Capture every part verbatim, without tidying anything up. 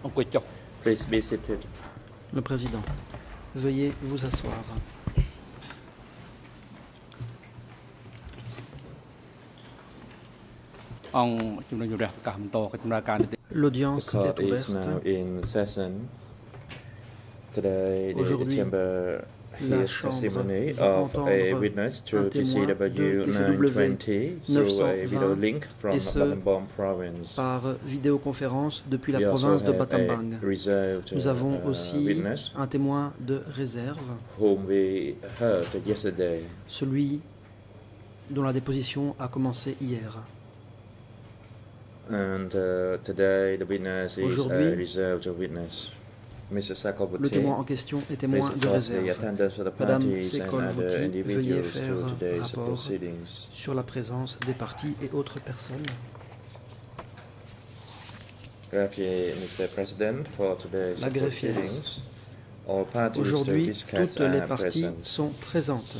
Please be seated. Le président, veuillez vous asseoir. L'audience The est court is now ouverte. in session. Today, the Aujourd'hui, chamber la hears Chambre testimony va of a entendre witness un through T C témoin W de T C nine W twenty through a video link from et ce, Battambang province. par vidéoconférence depuis la We also province de have Battambang. a reserved Nous avons uh, aussi witness un témoin de réserve, whom we heard yesterday. celui dont la déposition a commencé hier. And uh, today the witness is a Aujourd'hui, reserved witness. Mister Le Sakobuti, témoin en question est témoin please de report the réserve. attendance of the Madame parties and other Sekol-Vouti, veuillez individuals faire to today's rapport proceedings. sur la présence des parties et autres personnes. Greffier, Mister President, for today's La greffière. proceedings, all parties to Aujourd'hui, discuss toutes les are parties present. sont présentes.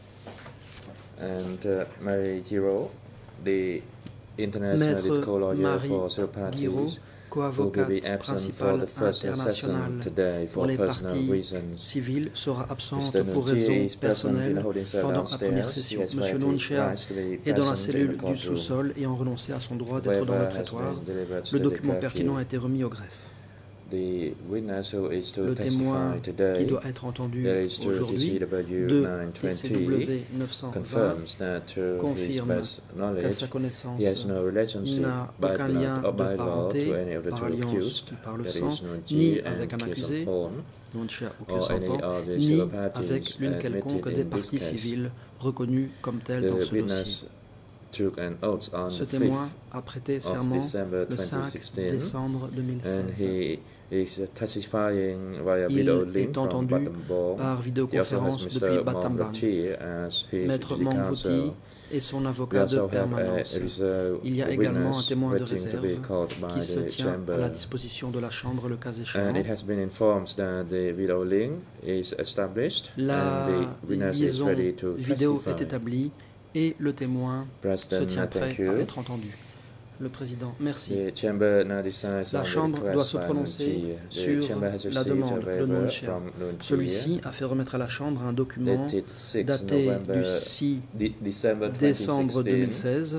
And uh, Mary Giro, the international lead Maître co-lawyer Marie for all Guiraud, parties, will be co-avocate absent for principale the first session internationale today pour for les personal parties reasons. civiles, sera absente Mister pour Nunti raisons is present in the personnelles holding cell pendant la première downstairs. He session. has Monsieur waived his Nunchea rights to be est dans la present in cellule the du courtroom. sous-sol ayant renoncé à son droit d'être dans le Waiver has prétoire. been delivered to Le the document greffier. pertinent a été remis au greffe. The witness who is to Le témoin testify qui today, doit être entendu that is to aujourd'hui T C W de nine T C twenty, W neuf cent vingt confirms that through his confirme best qu'à knowledge, sa connaissance, he has no il relationship n'a by aucun lien blood or de by law parenté, to any of the par two alliance accused, ou par le that sang, is Nunchi ni and avec un accusé, Kisamporn, Nunchea ou or any Kisamporn, of the ni civil parties avec l'une quelconque admitted des in this parties case. civiles reconnues comme telles dans The ce dossier. witness took an oath on Ce the témoin fifth a prêté of serment December le cinq twenty sixteen, décembre deux mille and seize. he is testifying via Il video est link from entendu Battambang. par He also has vidéoconférence Mister depuis Battambang. Mangoti as his Maître city counsel. Mangouti et son We avocat de also have a permanence. reserve Il y a également un witness témoin de waiting to be réserve called by qui se the tient à chamber. la disposition de la Chambre le cas échéant. And it has been informed that the video link is established La and the witness is liaison ready to vidéo testify. est établie et le témoin se President, tient prêt thank you. à être entendu. Le président, merci. The chamber now decides La on the Chambre request doit se by prononcer Nunchi. The sur chamber has la received a demande de waiver Nunchea. from Nunchi, Celui-ci a fait remettre à la Chambre un document dated six daté November, du six de- December décembre deux mille twenty sixteen, seize,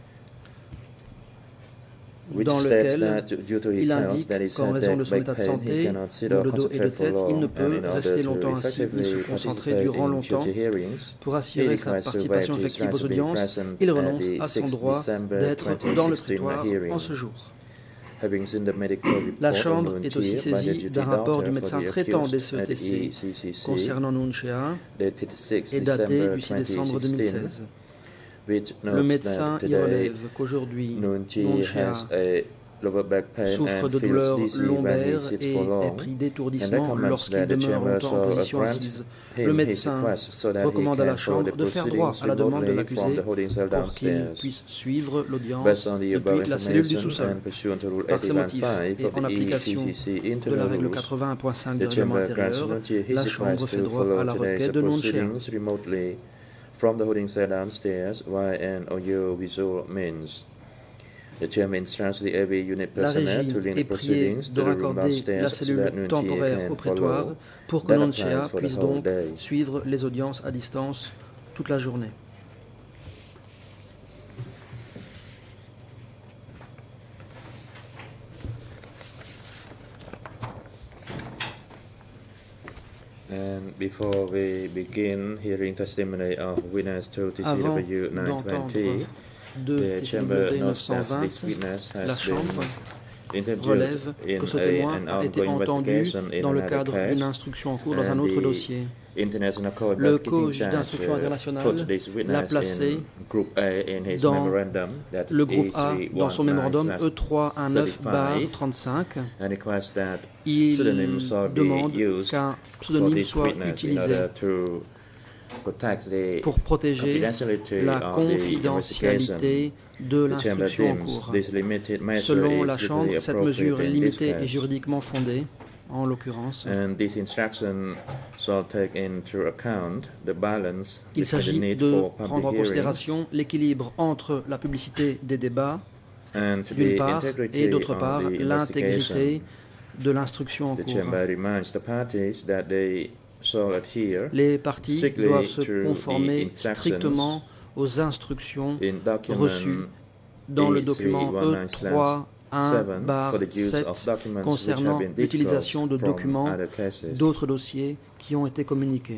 which dans states lequel that due to his il health, indique that is qu'en raison de son back état de pain, he santé, cannot sit où or le dos et le concentrate for tête, il ne long, and peut in order rester to longtemps assis ni effectively se concentrer participate durant in longtemps. future hearings, Pour he assurer sa requires to participation waive his effective rights aux to be audiences, present il at renonce the à son sixth droit December d'être twenty dans le sixteen prétoire hearing. en ce jour. Having seen the medical La report Chambre of est aussi Nunchi by the saisie duty d'un rapport du doctor médecin for the traitant accused des C E at T C E C C C, concernant Nunchea dated six et daté December du six décembre deux mille twenty sixteen, seize. which Le notes médecin that y today relève qu'aujourd'hui, Nunchi Nunchea has a lower back pain souffre and de feels douleurs dizzy when he lombaires sits et for est long, pris and d'étourdissement recommends lorsqu'il that the demeure chamber longtemps en shall position grant assise. him Le his médecin request so that he recommande à la can follow Chambre the de faire droit proceedings à la demande de remotely from l'accusé the holding cell pour qu'il downstairs. puisse suivre l'audience Based on the above depuis la cellule du information sous-sol. and pursuant to Rule Par ces eighty-one motifs five et of en the application E C C C de la internal règle rules, quatre-vingts un point cinq du the règlement chamber grants intérieur, Nunchi his la Chambre request fait to droit à follow la today's requête de Nunchea. proceedings remotely from the holding cell downstairs via an audio-visual means. The chairman instructs the A V unit La personnel to régie link est the priée proceedings de to the room raccorder la downstairs so cellule that Nunchi temporaire can au prétoire follow. pour que That Nunchea applies for the puisse whole donc day. suivre les audiences à distance toute la journée. And before we begin hearing testimony of witness to T C Avant W nine d'entendre twenty, de the T C chamber W notes that neuf cent this vingt, witness la has Chambre been interviewed relève in que ce a, témoin an a été ongoing entendu investigation in dans le another cadre case, d'une instruction en cours dans un and autre the dossier. International Court Le Investigating juge Charge, d'instruction uh, internationale put this l'a witness placé in Group A in his dans memorandum, that le is groupe A E dans son mémorandum three E trois un neuf thirty-five, trente-cinq. and requests that Il pseudonym shall be demande used qu'un for pseudonyme this soit witness in utilisé order to protect the pour protéger confidentiality la of the investigation. confidentialité de The chamber l'instruction en deems cours. this limited measure Selon is la Chambre, legally cette mesure est appropriate in this limitée et case. juridiquement fondée, en l'occurrence. And this instruction shall take into account the balance Il between the s'agit need de for prendre en public hearings considération l'équilibre entre la publicité des débats, and the d'une part, integrity et d'autre of part, the l'intégrité investigation de l'instruction en The cours. chamber reminds the parties that they shall adhere Les parties strictly doivent se to the conformer instructions strictement aux instructions in document reçues dans le E document E trois un seven barre for the use sept of documents which concernant have been l'utilisation de disclosed from documents other cases. d'autres dossiers qui ont été communiqués.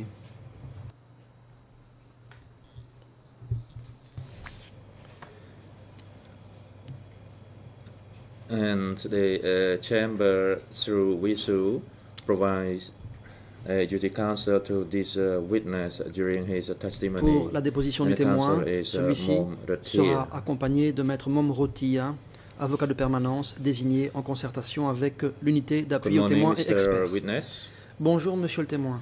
And the uh, chamber, through Visu, provides a duty counsel to this uh, witness during his testimony. Pour la déposition And du the counsel témoin, is, uh, celui-ci Mom Ratir. sera accompagné de maître Mom Rotia, avocat de permanence désigné en concertation avec l'unité Good d'appui aux morning, témoins et Mister experts. Witness. Bonjour, monsieur le témoin.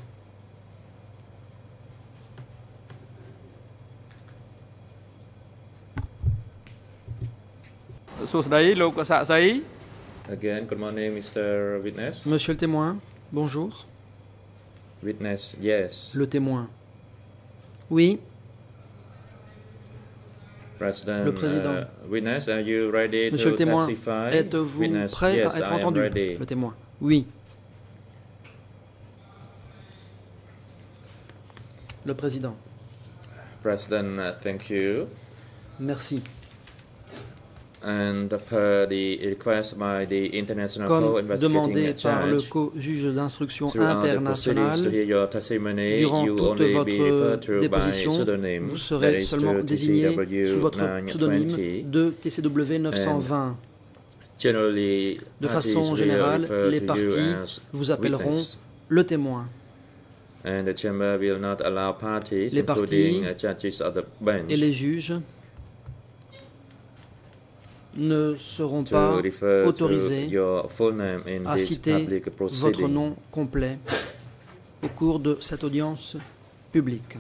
Again, good morning, Mister Witness. Monsieur le témoin, bonjour. Witness, yes. Le témoin. Oui, President, Le président. uh, Witness, are you ready monsieur to le témoin, testify? êtes-vous Witness, prêt yes, à être I am entendu? ready. Le témoin. Oui. Le président. President, uh, thank you. Merci. And per the request by the International Comme Co-Investigating demandé par le Judge, co-juge d'instruction throughout the proceedings to internationale, hear your testimony, durant you toute only votre be referred to by déposition, pseudonym, vous that serez is seulement to désigné T C W sous votre nine pseudonyme twenty. de T C W neuf cent vingt. Generally, De parties façon will générale, refer les to you parties as vous appelleront witness. le témoin. And the chamber will not allow parties, Les including parties uh, judges of the bench, Et les juges ne seront to pas refer to autorisés your full name in à this citer public votre proceeding. nom complet au cours de cette audience publique.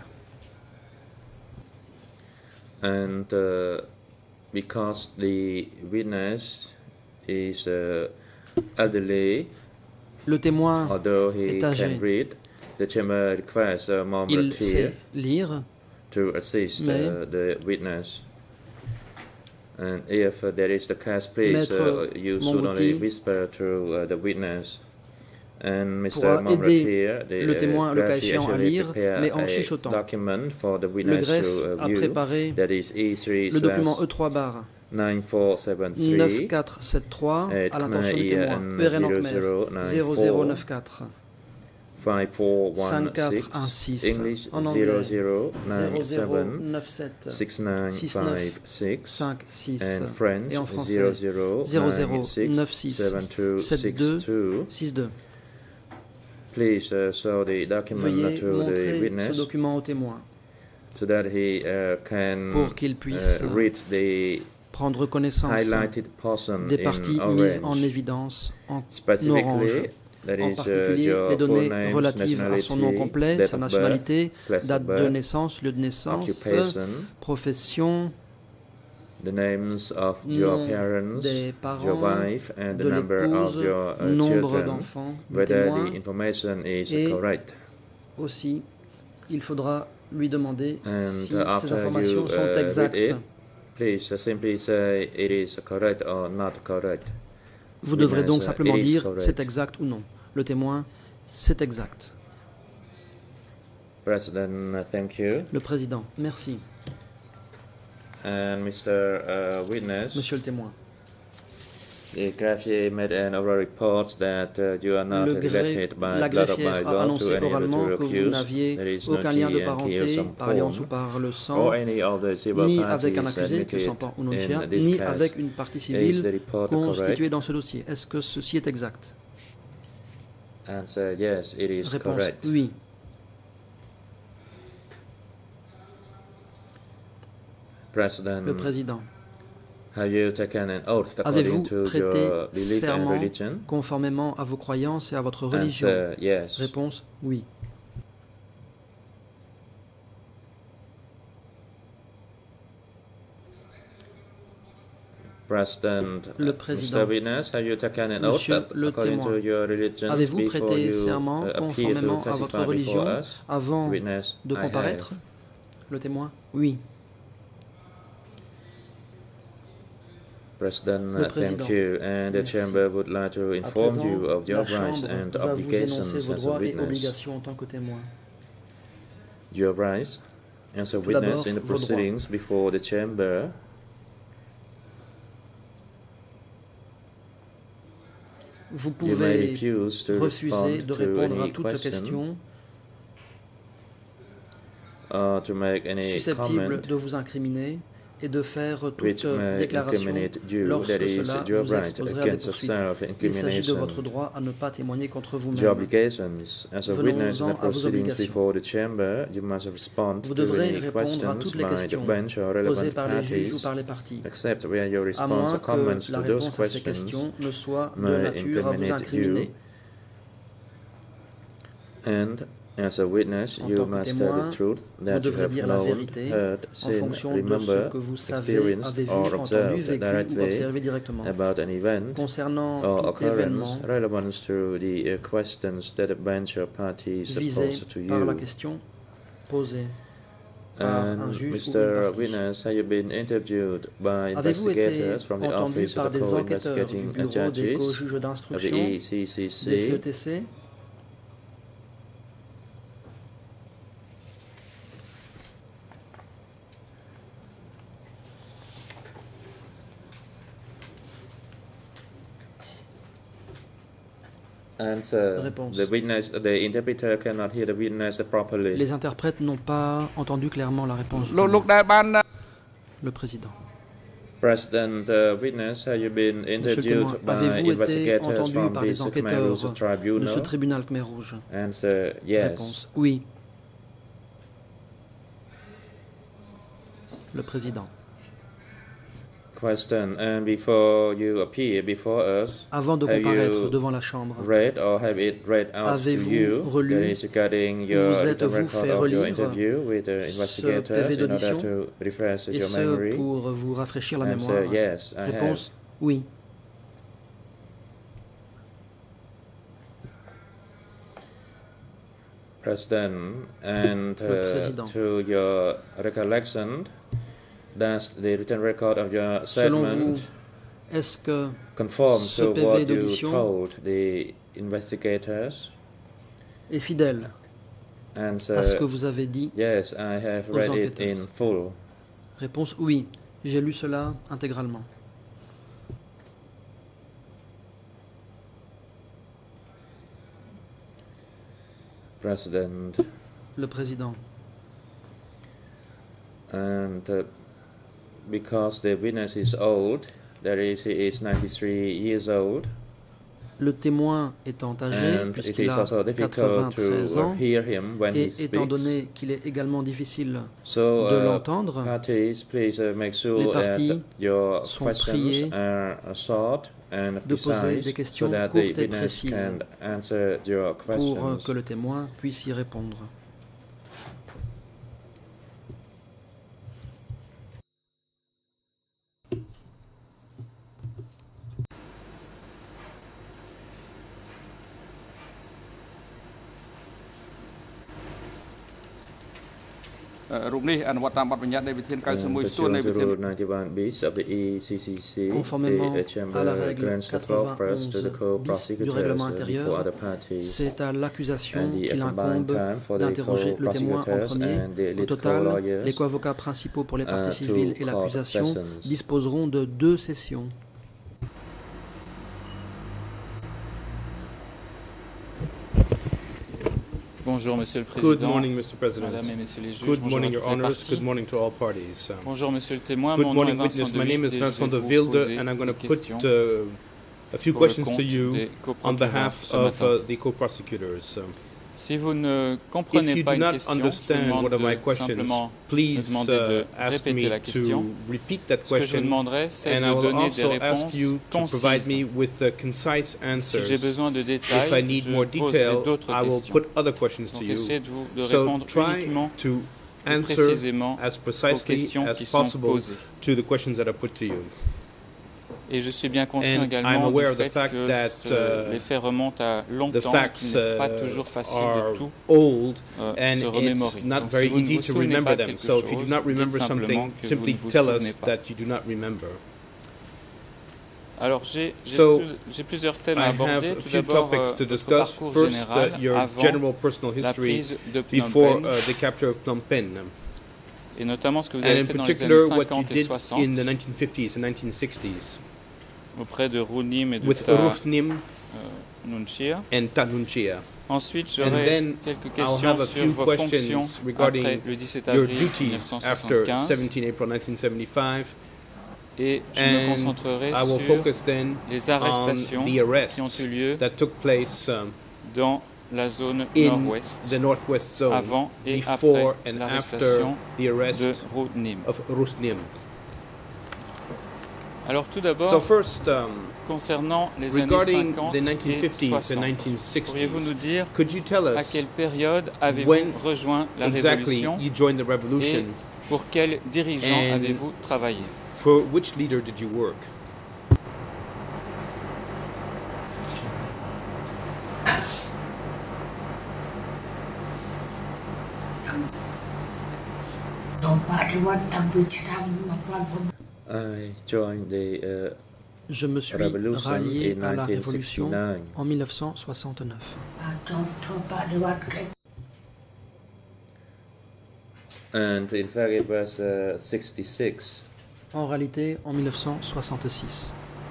And uh, because the witness is uh, elderly, Le témoin, although he est âgé. can read, the chamber requests uh, Mom il Ratir sait lire, to assist mais uh, the witness. And if uh, there is the case, please Maître uh, you should Mongouti only whisper to uh, the witness. And Mister pourra Mom aider Ratir, the le témoin, le cas greffier échéant, à actually lire, prepare mais en a chuchotant. document for the Le witness greffe to a uh, view. préparé That is E three le document slash E trois bar nine four seven neuf three quatre sept trois at à l'intention du I A témoin. N E R N zero Khmer zero zéro nine zéro four neuf quatre five four one cinq quatre un six six English en zero anglais zero nine zéro zéro seven neuf sept six nine six five neuf six cinq six and French et en français zero zero zéro zéro nine six neuf six seven two sept six deux two. six deux. Please uh, show the document Veuillez to the montrer ce witness document au témoin so that he uh, can pour qu'il puisse uh, read the prendre connaissance highlighted portion des in parties mises en orange. évidence en orange. Specifically, that En is uh, particulier, your les full données name, relatives à son nom nationality, complet, date sa of birth, nationalité, place of date de birth, naissance, lieu de naissance, occupation, profession, the names of your nom parents, des your parents, wife, and the de number of l'épouse, your uh, nombre children, d'enfants, du whether témoin. the information is Et correct. Aussi, il faudra lui demander And si uh, ces after informations you sont uh, read exactes. it, please uh, simply say it is correct or not correct. Vous devrez Witness, donc uh, simplement it is dire correct. c'est exact ou non. Le témoin, c'est exact. President, uh, thank you. Le président, merci. And Mister Uh, witness, Monsieur le témoin, the greffier made an oral report that uh, you are not le gré- related by la blood of greffière my a law to annoncé any of the oralement two que vous accused. There n'aviez is no aucun lien de key and parenté Kiyosam par alliance ou Home par le sang, or any of the civil ni avec un parties accusé, admitted Kyosampan ou Nonchia, in this ni case. avec une partie Is the civile report constituée correct? dans ce dossier. Est-ce que ceci est exact? Answer, yes, it is Réponse, correct. oui. President, Le président, have you taken an oath avez-vous according to prêté your belief and serment religion? conformément à vos croyances et à votre religion? Answer, yes. Réponse, oui. President, Le uh, président. Mister Witness, have you taken an oath Monsieur le according témoin, to your religion avez-vous before prêté you serment uh, appear to conformément à votre testify religion before us? avant Witness, de I comparaître? have. Le témoin, oui. President, Le uh, thank Président. you. And the Merci. Chamber would like to À inform présent, you of la your rights Chambre and va vous obligations énoncer vos as a droits et witness. obligations en tant que témoin. Your rights as a Tout witness d'abord, in the vos droits. proceedings before the Chamber. Vous You may pouvez refuse to refuser respond de to répondre à any toute question question or to make any susceptible comment de vous incriminer et de faire which toute may déclaration incriminate you. That lorsque is cela your vous right exposerait à des against poursuites. yourself, Il s'agit de votre incrimination. droit à ne pas témoigner contre Your vous-même. obligations as a witness in Venons-en the à vos proceedings obligations. before the Chamber. You must respond Vous to devrez any répondre à questions toutes les by the questions bench or posées relevant par les juges ou parties, par les parties, except where your à response moins or comments que la to those réponse à ces questions questions ne soit de may nature à vous incriminate incriminer. you. And as a witness, En you tant que must tell témoin, the truth vous that you devrez have dire la known, vérité heard, en seen, fonction de ce remember, que vous savez, experienced avez vu, or entendu, observed vécu ou directly observé directement. about an event Concernant or tout occurrence événement relevant to the uh, questions that the bench or parties visé pose to par la you. question posée par un And juge ou une Mister partie. Witness, have you been interviewed by Avez-vous été investigators from the entendu office par of the des enquêteurs du co-investigating bureau des judges co-juges of the d'instruction, E C C des C? C E T C? Answer. Réponse. The witness, the interpreter cannot hear the witness properly. Les interprètes n'ont pas entendu clairement la réponse du លោកលោក témoin. ដែលបាន Le président. President, uh, witness, have you been Monsieur le interviewed témoin, by avez-vous été investigators entendu from par this les Khmer enquêteurs Rouge de ce tribunal? tribunal Khmer Rouge? Answer, yes. Réponse. Oui. Le président. Question, and before you appear before us, Avant de have comparaître you devant la Chambre, read or have it read out to Avez-vous you relu that is regarding your vous the êtes-vous record fait of your relire interview with the ce investigators P V in order d'audition to refresh et your ce memory? pour vous rafraîchir la Answer, mémoire? yes, I have. Réponse. Oui. President, and Le uh, président. to your recollection, does the written record of your Selon statement vous, est-ce que conform ce to P V what you d'audition told the investigators? est fidèle Answer, à ce que vous avez dit? yes, I have aux read it enquêteurs. in full. Réponse. Oui. J'ai lu cela intégralement. President, Le président. and uh, because the witness is old, that is, he is ninety-three years old, Le témoin étant âgé, and it puisqu'il is a also difficult quatre-vingt-treize to ans, hear him when he et étant speaks. donné qu'il est également difficile So, de uh, l'entendre, parties, please uh, make Les sure parties that your sont questions priées are short and de poser precise des questions so that the courtes et witness précises can answer your pour questions. que le témoin puisse y répondre. Uh, រូបនេះអនុវត្តតាមបទបញ្ញត្តិនៃវិធាន And កៅសិបមួយ ស្ទួន នៃ pursuant វិ to ធាន Rule ninety-one bis of the E C C C, Conformément the à la Chamber règle grants the floor first to the quatre-vingt-onze bis du règlement co-prosecutors intérieur, before other parties, C'est à l'accusation and the qu'il combined incombe time for the d'interroger le témoin en co-prosecutors premier. and the Au lead total, co-lawyers les co-avocats principaux pour les uh, parties two civiles et court l'accusation sessions. disposeront de deux sessions. Bonjour Monsieur le Président. Good morning, Mister President. Mesdames et Messieurs les juges. Good Bonjour morning, à Your toutes les Honors. parties. Good morning to all parties. Um, Bonjour Monsieur le témoin. Good Mon nom est morning, Vincent witness. de My name is Wilde et je Vincent vais de vous Wilde, poser and I'm going to des put questions uh, a few pour le questions compte to you des on coprocureurs behalf ce of matin. uh, the co-prosecutors. Um, Si vous ne If comprenez you pas do une not question, je vous understand demande one of my de questions, simplement me please demander de uh, ask répéter la me question. to repeat that Ce que je question, demanderai, c'est and I de will donner des also ask réponses you to provide concises. me with uh, concise Si j'ai answers. besoin de If I détails, need je more poserai detail, d'autres I will questions. put other questions to Donc you. essayez de, vous, de So répondre try uniquement to et answer précisément as aux precisely questions as qui sont possible posées. to the questions that are put to you. Et je suis bien conscient And I'm également aware du of the fait fact que that, ce- uh, les faits remontent à The longtemps, qu'il facts n'est pas uh, toujours facile are de tout old, euh, and se it's remémorer. not Donc, very si vous ne easy vous to souvenez remember pas de them. quelque So if you do chose, not dites remember simplement something, que vous simply ne vous tell souvenez us pas. that you do not remember. Alors j'ai j'ai So, plus- j'ai plusieurs thèmes I à have aborder. a Tout few d'abord, topics euh, to votre discuss. parcours First, général uh, your avant general personal la history prise de Phnom before Penh, uh, the capture of Phnom Penh, et notamment ce que vous and avez in fait dans les années particular what you cinquante et did soixante in the nineteen fifties and nineteen sixties auprès de Runim et de with Ta Ruhnim euh, Nunchia. and Tanunchia. Ensuite, And j'aurai then quelques I'll questions have a sur few vos fonctions questions regarding après le dix-sept your avril duties after mille neuf cent soixante-quinze, seventeenth April nineteen seventy-five, et je me and concentrerai I will sur focus then les on arrestations the qui ont arrests eu lieu that took place um, dans la zone in nord-ouest the northwest zone avant et before après and after l'arrestation the de arrest Runim. of Rusnim. Alors tout d'abord, So first, um, concernant les années regarding cinquante the nineteen et fifties and soixante, nineteen pourriez-vous sixties, nous dire could you tell à us quelle période avez-vous when rejoint la exactly Révolution you joined the et revolution? pour quel dirigeant And avez-vous travaillé? For which leader did you work? I joined the uh, Je me suis revolution rallié in à la nineteen Révolution sixty-nine. en mille neuf cent soixante-neuf. And in fact, it was uh, sixty-six. En réalité, en mille neuf cent soixante-six.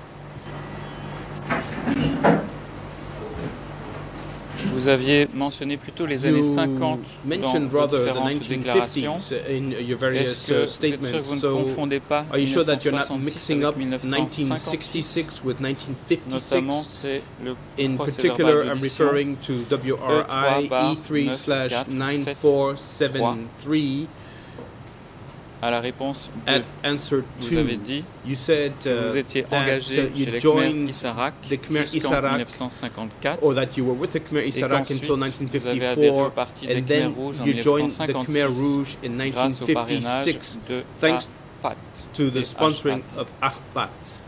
Vous aviez mentionné plutôt les années You cinquante dans mentioned vos rather the différentes nineteen déclarations. fifties in your various Est-ce que uh, vous êtes sûr que statements. vous ne So, confondez pas are you sure that you're not mille neuf cent soixante-six mixing up avec mille neuf cent nineteen cinquante-six? sixty-six with nineteen Notamment, fifty-six? c'est le In procès-verbal particular, I'm d'audition referring to W R I E three slash nine four seven three. à la réponse At deux. answer Vous avez two, dit you said que uh, vous étiez that engagé uh, chez you les Khmer joined Issarak the Khmer jusqu'en Issarak, mille neuf cent cinquante-quatre, or that you were with the Khmer et Issarak qu'ensuite until nineteen vous avez adhéré au fifty-four, parti des and Khmer then Rouges en you mille neuf joined cent the Khmer cinquante-six Rouge in nineteen grâce au parrainage fifty-six, de thanks Ahpat to the et sponsoring Ashpat. of Ahbat.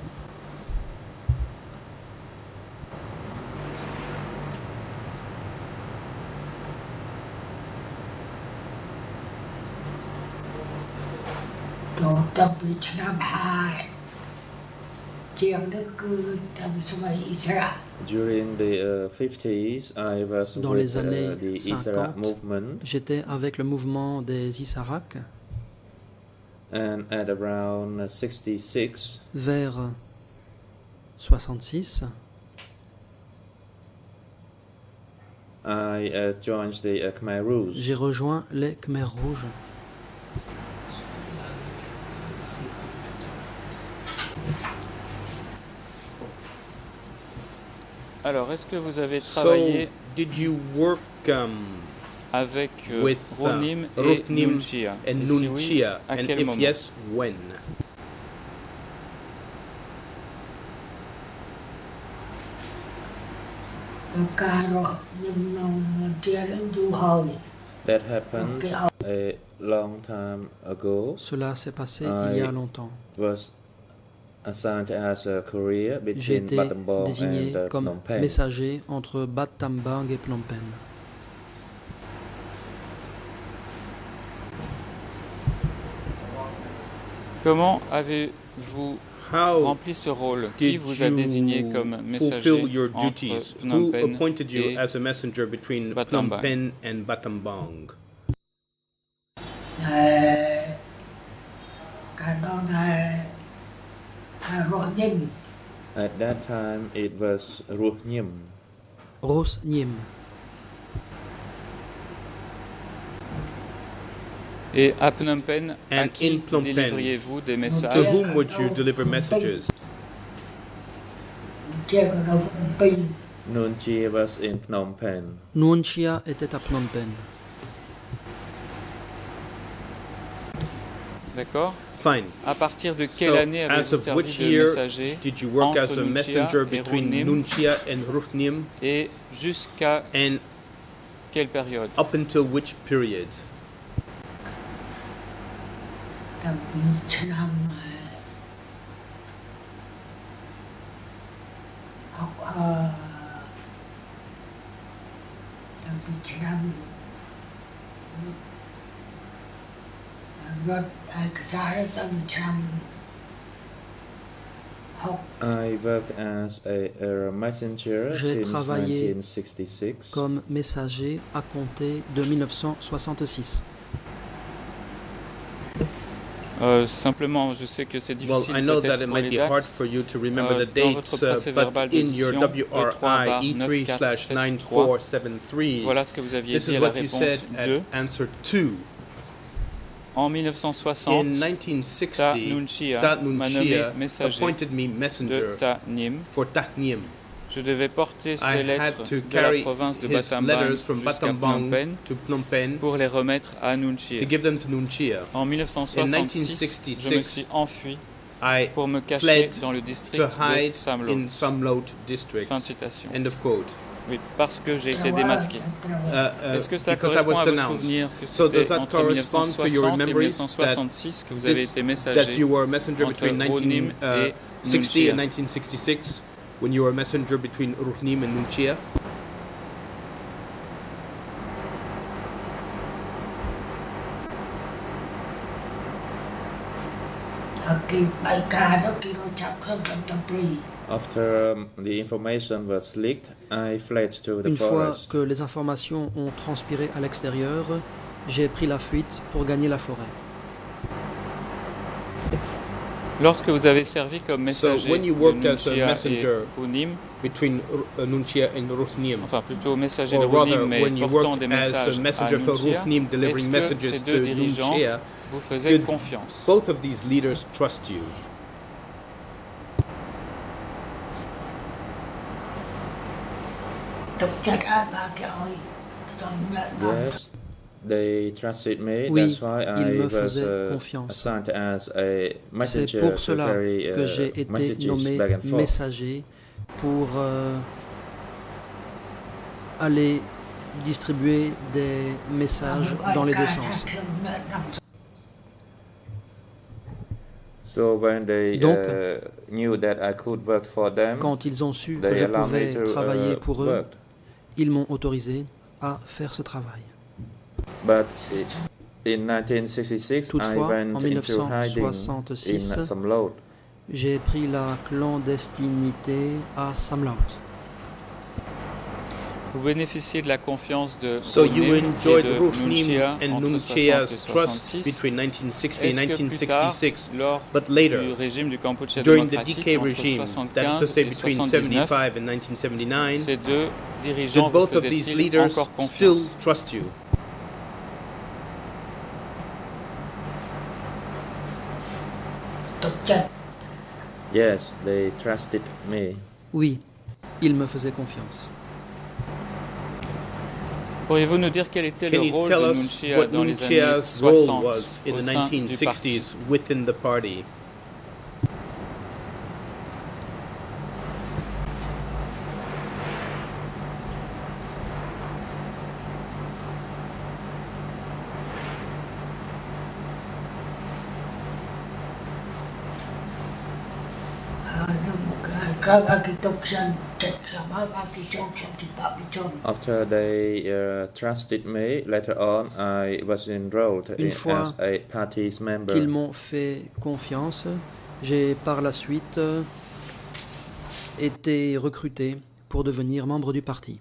During the uh, fifties, I was Dans with les années uh, the Isra cinquante, movement, j'étais avec le mouvement des Issarak. and at around sixty-six, Vers soixante-six, I uh, joined the uh, Khmer Rouge. j'ai rejoint les Khmers Rouges. Alors, est-ce que vous avez travaillé So, did you work um, avec euh, with uh, Runim et Ruhnim Nunchia? and Et si oui, Nunchia, à and quel if moment? yes, when? That happened a long time ago. Cela s'est passé Ah, il y a et- longtemps. Was assigned as a courier J'ai between été Battambang désigné and uh, comme Phnom Penh. messager entre Battambang et Phnom Penh. Comment avez-vous How rempli ce rôle? Qui did vous a désigné you comme messager fulfill your entre duties? Phnom Who Penh appointed you et as a messenger between Battambang? Phnom Penh and Battambang? At that time, it was Ruhnim. Ros Nyim. Et à Phnom Penh, à And qui in Phnom Penh, délivriez-vous des To messages? whom would you deliver messages? Nunchi was in Phnom Penh. Nuon Chia était à Phnom Penh. D'accord. Fine. À partir de quelle So, année as avez-vous of servi which de year messager did you work entre as a Nunchia messenger et between Ruhnim Nunchia and Ruhnim, et jusqu'à and quelle période? up until which period? I worked as a, a messenger J'ai since travaillé nineteen sixty-six. comme messager à compter de mille neuf cent soixante-six. Euh, simplement, je sais que c'est Well, difficile I know that peut-être it pour might les be hard dates. for you to remember Euh, the dans dates, votre uh, procès-verbal but in your d'audition, W R I E three slash nine four seven three, Voilà ce que vous aviez this dit is à la what you réponse said at deux. answer two. En mille neuf cent In soixante, nineteen Ta sixty, Nunchia Ta m'a nommé Nunchia messager appointed me de messenger Ta Nim. for Tahnim. Je devais porter I ces had lettres to de la carry province de his Battambang letters from jusqu'à Phnom Battambang Penh to Phnom Penh pour les remettre à Nunchia. to give them to Nunchia. En mille neuf cent soixante-six, je me suis enfui I pour me cacher fled dans le to district de hide Samlo. in Samlot district. Fin de citation. End of quote. Oui, parce que j'ai été démasqué. Uh, uh, Est-ce que cela because I correspond was à vos denounced. souvenirs que So does c'était that entre mille neuf cent correspond to your soixante et mille neuf memories cent that soixante-six que vous avez this- été that messager you were a messenger entre between Ruhnim nineteen sixty et and Nunchia? nineteen sixty-six, when you were a messenger between Ruhnim and Nunchia? After um, the information was leaked, I fled to the Une fois forest. que les informations ont transpiré à l'extérieur, j'ai pris la fuite pour gagner la forêt. Lorsque vous avez servi comme messager when you de worked as a Nunchia et messenger Ruhnim, Between uh, Nunchia and Ruhnim? enfin plutôt messager de Or rather, Ruhnim mais when you portant worked des as messages a à messenger for Nunchia, Ruhnim delivering est-ce que messages ces to deux dirigeants Nunchia, vous faisaient did confiance? both of these leaders trust you? Yes, they trusted me. Oui, That's why ils I me was faisaient uh, confiance. assigned as a C'est messenger pour to cela carry que uh, j'ai été messages nommé back and forth. messager pour euh, aller distribuer des messages dans les deux sens. So when they Donc, uh, knew that I could work for them, Quand ils ont su que they je allowed pouvais me to travailler uh, pour eux, work. ils m'ont autorisé à faire ce travail. But in nineteen sixty-six, I Toutefois, went en into hiding in mille neuf cent soixante-six, Samlot. j'ai pris la clandestinité à Samlaut. Vous bénéficiez de la confiance de So you Ruhnim enjoyed et de Ruhnim Nunchia and entre Nunchia's soixante et trust soixante-six. between nineteen sixty and Est-ce que nineteen plus tard, sixty-six, lors but du later, régime du Kampuchea during the D démocratique K entre regime, that is to soixante-quinze say et between soixante-dix-neuf, seventy-five and nineteen seventy-nine, ces deux dirigeants did vous both of these faisaient-ils leaders encore still confiance? trust you? Yes, they trusted me. Oui, ils me faisaient confiance. Pourriez-vous nous dire quel était Can le you rôle tell de us Nunchia what dans les années Nunchia's role soixante was in au the sein nineteen du parti? sixties within the party? After they uh, trusted me, later on I was enrolled Une in, fois as a party's member. Qu'ils m'ont fait confiance, j'ai par la suite euh, été recruté pour devenir membre du parti.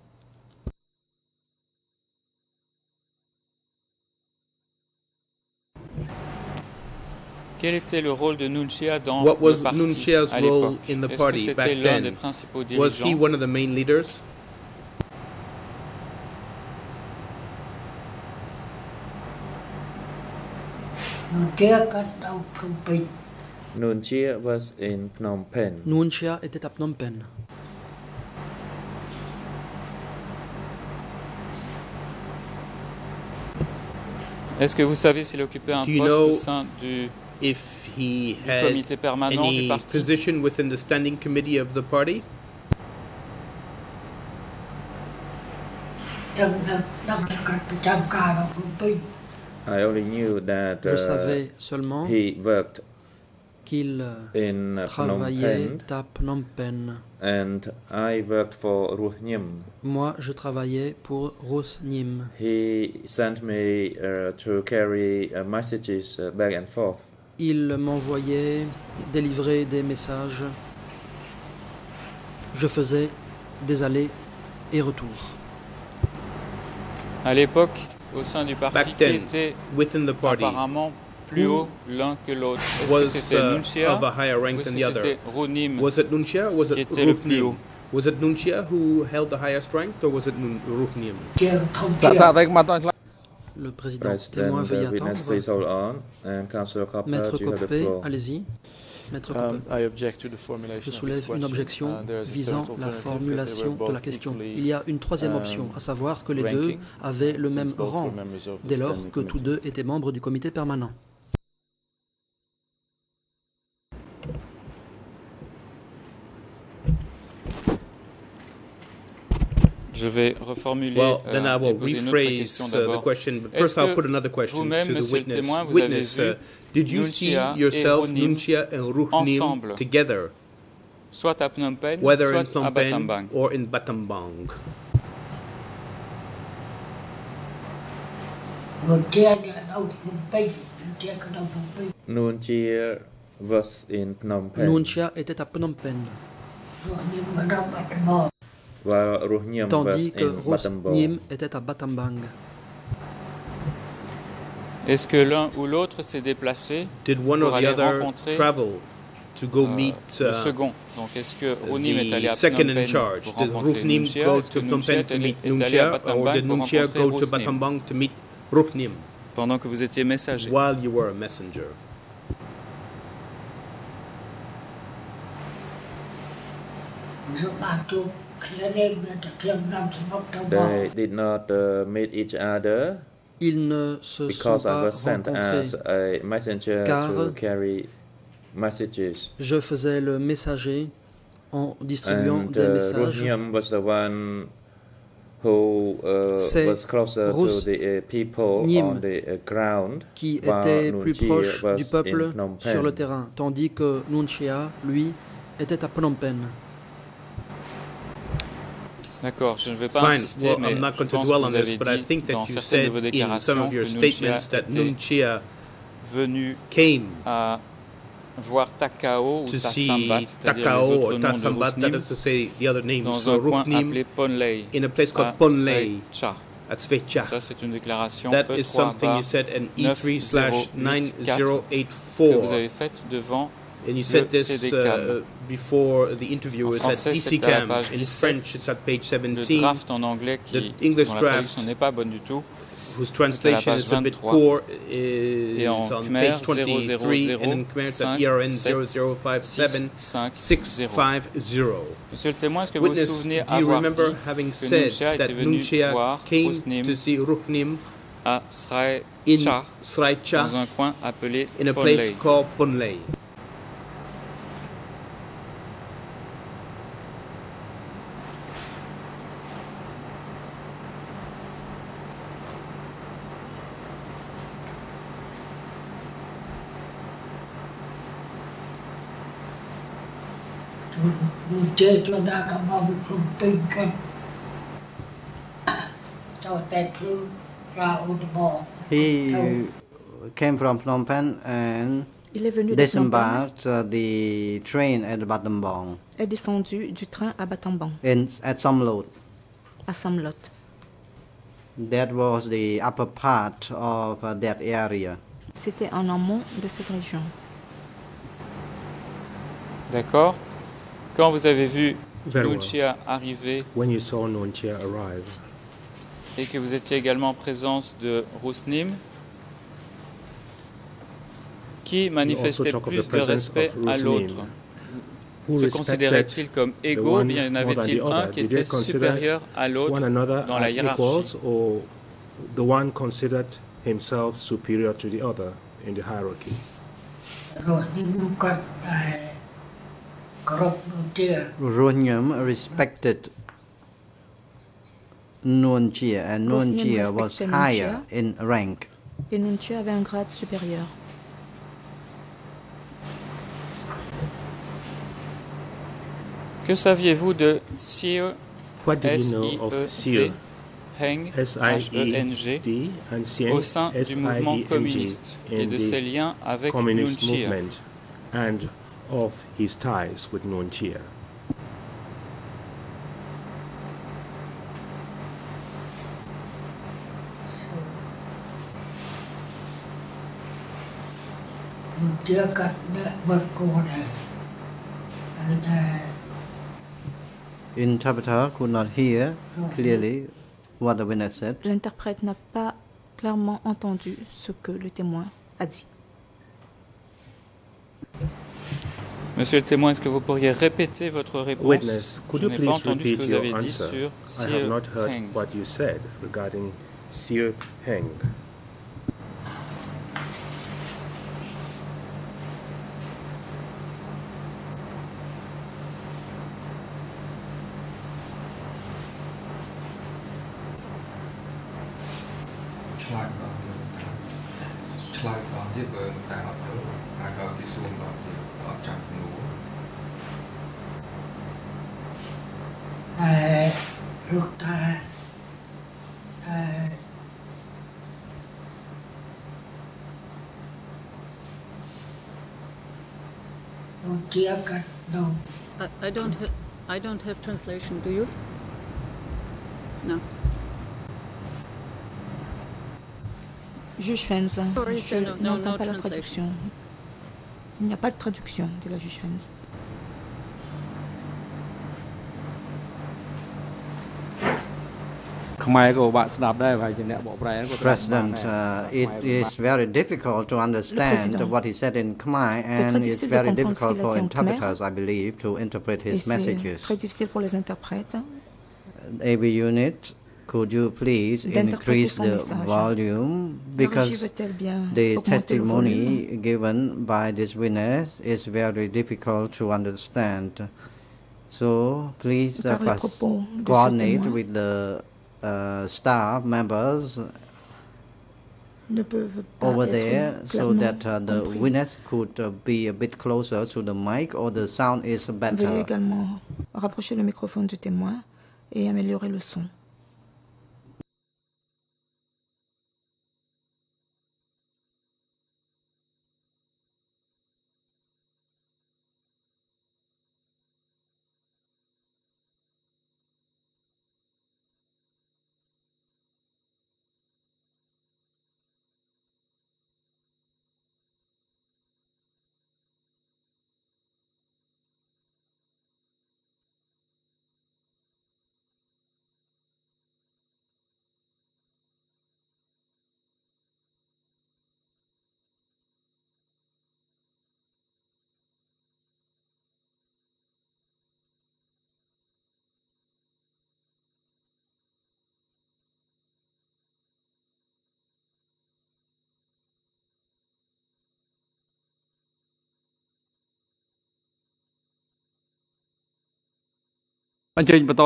Quel était le rôle de Nunchia dans What was le parti Nunchia's à role l'époque? in the Est-ce que party c'était back l'un des then? principaux Was he dirigeants? one of the main leaders? Nunchia was in Phnom Penh. Nunchia était à Phnom Penh. Est-ce que vous savez s'il occupait un Do you poste know au sein du, If he du had comité permanent du any parti? position within the standing committee of the party? I only knew that Je uh, savais seulement he worked qu'il euh, in Phnom travaillait Penh à Phnom Penh. and I worked for Ruhnim. Moi, je travaillais pour Ruhnim. He sent me uh, to carry uh, messages uh, back and forth. Il m'envoyait délivrer des messages je faisais des allers et retours. À l'époque, au sein du parti, Back qui then, était within the party, apparemment plus who haut l'un que l'autre? Est-ce que was c'était uh, Nunchia of a higher ou rank est-ce than que the other? c'était Rounim Was it Nunchia or was qui it était le plus Ruhnim? haut? Was it Nunchia who held the highest rank or was it Nun- Ruhnim? តាតាតែមកត Le président témoin President, veuille the witness, attendre. please hold on. And Councillor Copper, Maître you have the Copé, floor. allez-y. Maître Um, Copé. I object to the formulation Je of this soulève une question. objection Uh, there is a visant third la alternative that they formulation were de la both question. equally, Il y a une troisième um, option, à savoir que les ranking, deux avaient le since même both rang, were members of the dès lors standing que tous committee. deux étaient membres du comité permanent. Je vais reformuler Well, then I euh, et will poser une autre rephrase question uh, the d'abord. question. But Est-ce first, I'll que put another question vous-même, to the monsieur le witness. témoin, vous avez Witness, vu uh, did you see Nunchia et yourself, Rouhnim Nunchia and Ruhnim, ensemble, together, soit à Phnom Penh, whether in soit Phnom à Penh Battambang? or in Battambang? Nunchia was in Phnom Penh, Nunchia était à Phnom Penh, while Ruhnim tandis was que in Battambang. Rouhnim était à Battambang. Est-ce que l'un ou l'autre s'est déplacé Did one pour or the aller other rencontrer travel to go euh, meet le uh, second? Donc est-ce que Rouhnim est allé the à second Phnom in Penh charge? pour Did rencontrer Ruhnim Nunchia? go Est-ce que to Phnom Nunchia Penh est to allé, meet est allé à Nunchia, or Battambang did pour Nunchia rencontrer go to Rouhnim Battambang to meet Ruhnim pendant que vous étiez messager? while you were a messenger? They did not uh, meet each other Ils ne se sont because I pas was sent as rencontrés a messenger car to carry messages. je faisais le messager en distribuant And des uh, messages. Ruhnim was the one who uh, C'est was closer to Rus- the uh, people Nim on the uh, ground, qui while était plus Nunchia proche was du peuple in Phnom sur le Penh. terrain, tandis que Nunchia, lui, était à Phnom Penh. D'accord, je ne vais pas Fine. insister, Well, mais I'm not je going to pense dwell que on vous this, avez but I dit think dans that you certaines de vos said in some déclarations of your que Nunchia statements that était Nunchia venu came à voir Takao ou to see Tassambat, c'est-à-dire les Takao autres or noms de Tassambat, that Rouhnim, is to say the other names, dans so un coin Ruhnim appelé Ponley, in a place à called Ponley Srecha. at Svecha. Ça, c'est une déclaration That E is something you trois said in E neuf three zéro slash nine huit quatre zero eight que four. vous avez faite devant And you said le this C D C A M. uh, before the interview. En It's français, at c'est à la D C C A M. page In dix-sept. French, it's at page le seventeen, draft en anglais qui, The English dont la draft, traduction n'est pas bonne du tout, whose c'est à la translation page is a bit vingt-trois. poor, Et is en on Khmer, page twenty-three, and in Khmer it's at E R N zero zero five seven six five zero. Monsieur le témoin, est-ce que vous vous Witness, souvenez do you avoir remember dit having que said Nunchia that était venu Nunchia voir came Rouhnim to see Ruhnim à in Srecha, Sraicha dans un coin appelé in a place Ponley? called Ponley? He came from Phnom Penh and Il est venu de Phnom Penh disembarked uh, the train at Battambang est descendu du train à Battambang, in at Samlot. à Samlot. That was the upper part of uh, that area. C'était en amont de cette région. D'accord. Quand vous avez vu Very well. Nunchia arriver When you saw Nunchia arrive et que vous étiez également en présence de Rouhnim, qui manifestait talk of plus the de presence respect of à Rouhnim. l'autre? Who Se respected considérait-il comme the égaux ou one bien y en more than avait-il the un other? qui Did they était consider supérieur à l'autre one another dans la as hiérarchie? equals, or the one considered himself superior to the other in the hierarchy? Ruhnim respected Nunchia, and Rouhnim Nunchia was respected higher Nunchia. in rank. Et Nunchia avait un grade supérieur. Que saviez-vous de Sieu, What did you know of Sieu, Heng, S I H E N G, E D, and Sieng, au sein du mouvement S I E N G, communiste et in de the ses liens avec communist Nunchia? movement, and of his ties with Nunchia? Interpreter could not hear clearly what the witness said. L'interprète n'a pas clairement entendu ce que le témoin a dit. Monsieur le témoin, est-ce que vous pourriez répéter votre réponse? Witness, could Je you n'ai pas please entendu ce que repeat vous your avez dit answer? sur I have Sieu not heard Heng. what you said regarding Sieu Heng. I, I don't ha- I don't have translation, do you? No. Juge Fens, Sorry, je sir, no, no, n'entends no pas la translation. traduction. Il n'y a pas de traduction, dit la juge Fens. President, uh, it is very difficult to understand what he said in Khmer, and it's very difficult for interpreters, I believe, to interpret his messages. Très difficile pour les interprètes. A V unit, could you please increase the volume, because the testimony given by this witness is very difficult to understand. So please uh, coordinate with the uh, staff members over there so that uh, the witness could uh, be a bit closer to the mic, or the sound is better. Veuillez également rapprocher le microphone du témoin et améliorer le son. President,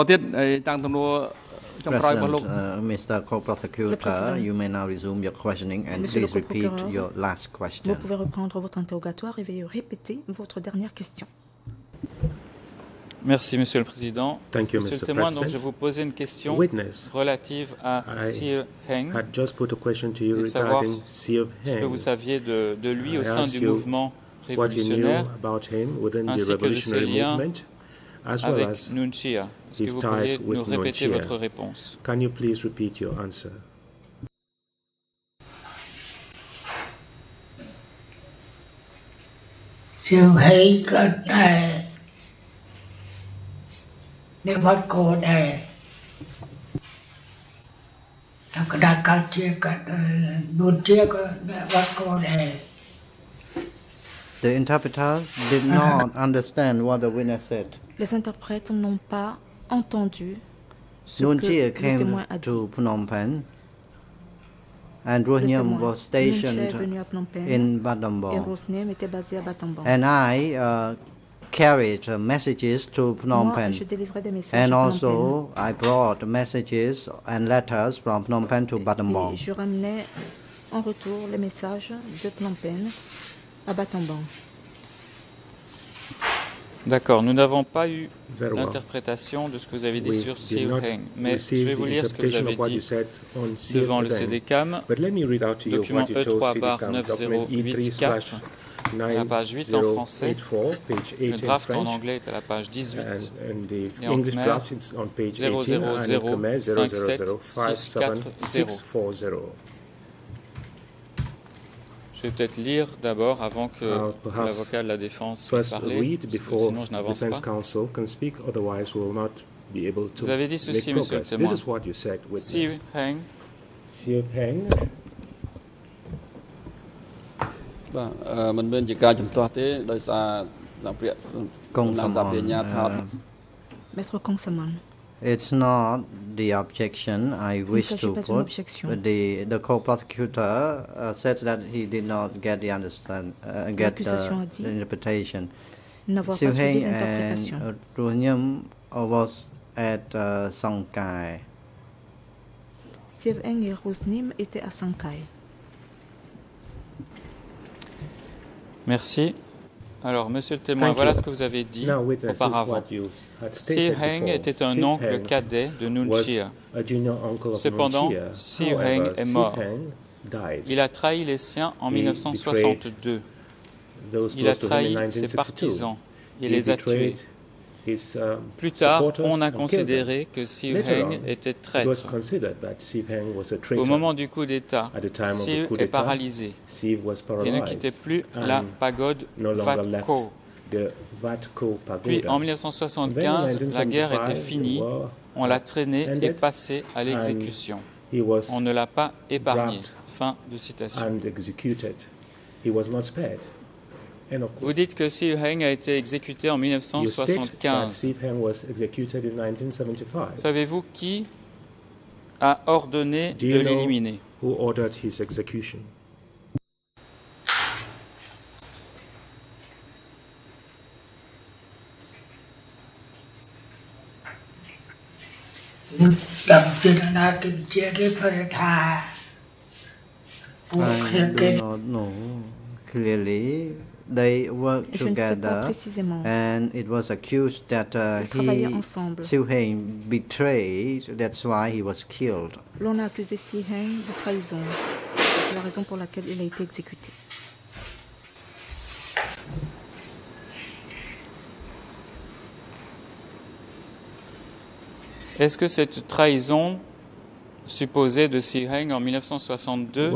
uh, Mister Co-Prosecutor, you may now resume your questioning, and Monsieur please le repeat procureur, your last vous question. pouvez reprendre votre interrogatoire et veuillez répéter votre dernière question. Merci, Monsieur le Président. Thank you, Monsieur Mister le témoin, President. donc je vous posais une question Witness, relative à I Sieu Heng. had just put a question to you Et savoir regarding Sieu ce que Heng. vous saviez de, de lui I au sein asked du you mouvement what you knew révolutionnaire, about him within the ainsi que de ses revolutionary liens movement, as well avec as Nunchia. Est-ce que his vous ties pourriez with nous répéter Nunchia. votre réponse? Can you please repeat your answer? Siêu hay cái này nếu bắt cô này nó có đã cao chia cả đồn chia có bắt cô này. The interpreters did not understand what the witness said. Les interprètes n'ont pas entendu ce Nunchia que le témoin came a dit. to Phnom Penh, and Le Rohnyam témoin, was stationed Nunchia est venu à Phnom Penh in et Battambang. Rosnem était basé à Battambang. And I uh, carried uh, messages to Phnom Moi, Penh. je délivrais des messages And à Phnom also, I brought messages and letters from Phnom Penh to Penh. Et Battambang. je ramenais en retour les messages de Phnom Penh à Battambang. D'accord, nous n'avons pas eu Very well. l'interprétation de ce que vous avez dit We sur did Sieu not Heng, mais je receive vais the vous lire ce que vous interpretation avez of what you dit said on Sieu devant le Heng. C D C A M, But let me read out to you document what you E told trois C D barre C A M, neuf zéro document E huit three slash à la page huit en français. nine zero eight four, page Le eight in draft en French, anglais est à la page dix-huit. and, and the Et en English Khmer, draft is on page zéro eighteen, zéro and in zéro Khmer zéro cinq zéro sept zéro five six seven quatre six zéro. four zero. Je vais peut-être lire d'abord avant que uh, l'avocat de la défense puisse parler, sinon je n'avance pas. Speak, we'll Vous avez dit ceci, monsieur le témoin. Siu Heng. Siu Heng. បាទមិនមែនជាការជំទាស់ទេដោយសារតាមព្រះគង់តាមសាពញ្ញាថា Maître Kongsamon. It's not the objection I wish to put. But the the co-prosecutor uh, said that he did not get the understand uh, get the, the interpretation. Siu Heng and Runyam was at uh, Songkai. Siu Heng et Rusnim étaient à Songkai. Merci. Alors, monsieur le témoin, voilà ce que vous avez dit Now, auparavant. Siu Heng était un oncle cadet de Nuon Chea. Cependant, Siu Heng est mort. Il a trahi les siens en mille neuf cent soixante-deux. Il a trahi ses partisans et les a tués. Plus tard, on a considéré que Siu Heng était traître. Au moment du coup d'État, Siu est paralysé et ne quittait plus la pagode Wat Ko. Puis en mille neuf cent soixante-quinze, la guerre était finie, on l'a traîné et passé à l'exécution. On ne l'a pas épargné. Fin de citation. Vous dites que Siu Heng a été exécuté en mille neuf cent soixante-quinze. Savez-vous qui a ordonné de l'éliminer? I do not know clearly. They worked together, and it was accused that uh, he, Siu Heng betrayed. That's why he was killed. L'on a accusé Siu Heng de trahison. C'est la raison pour laquelle il a été exécuté. Est-ce que cette trahison supposée de Siu Heng en mille neuf cent soixante-deux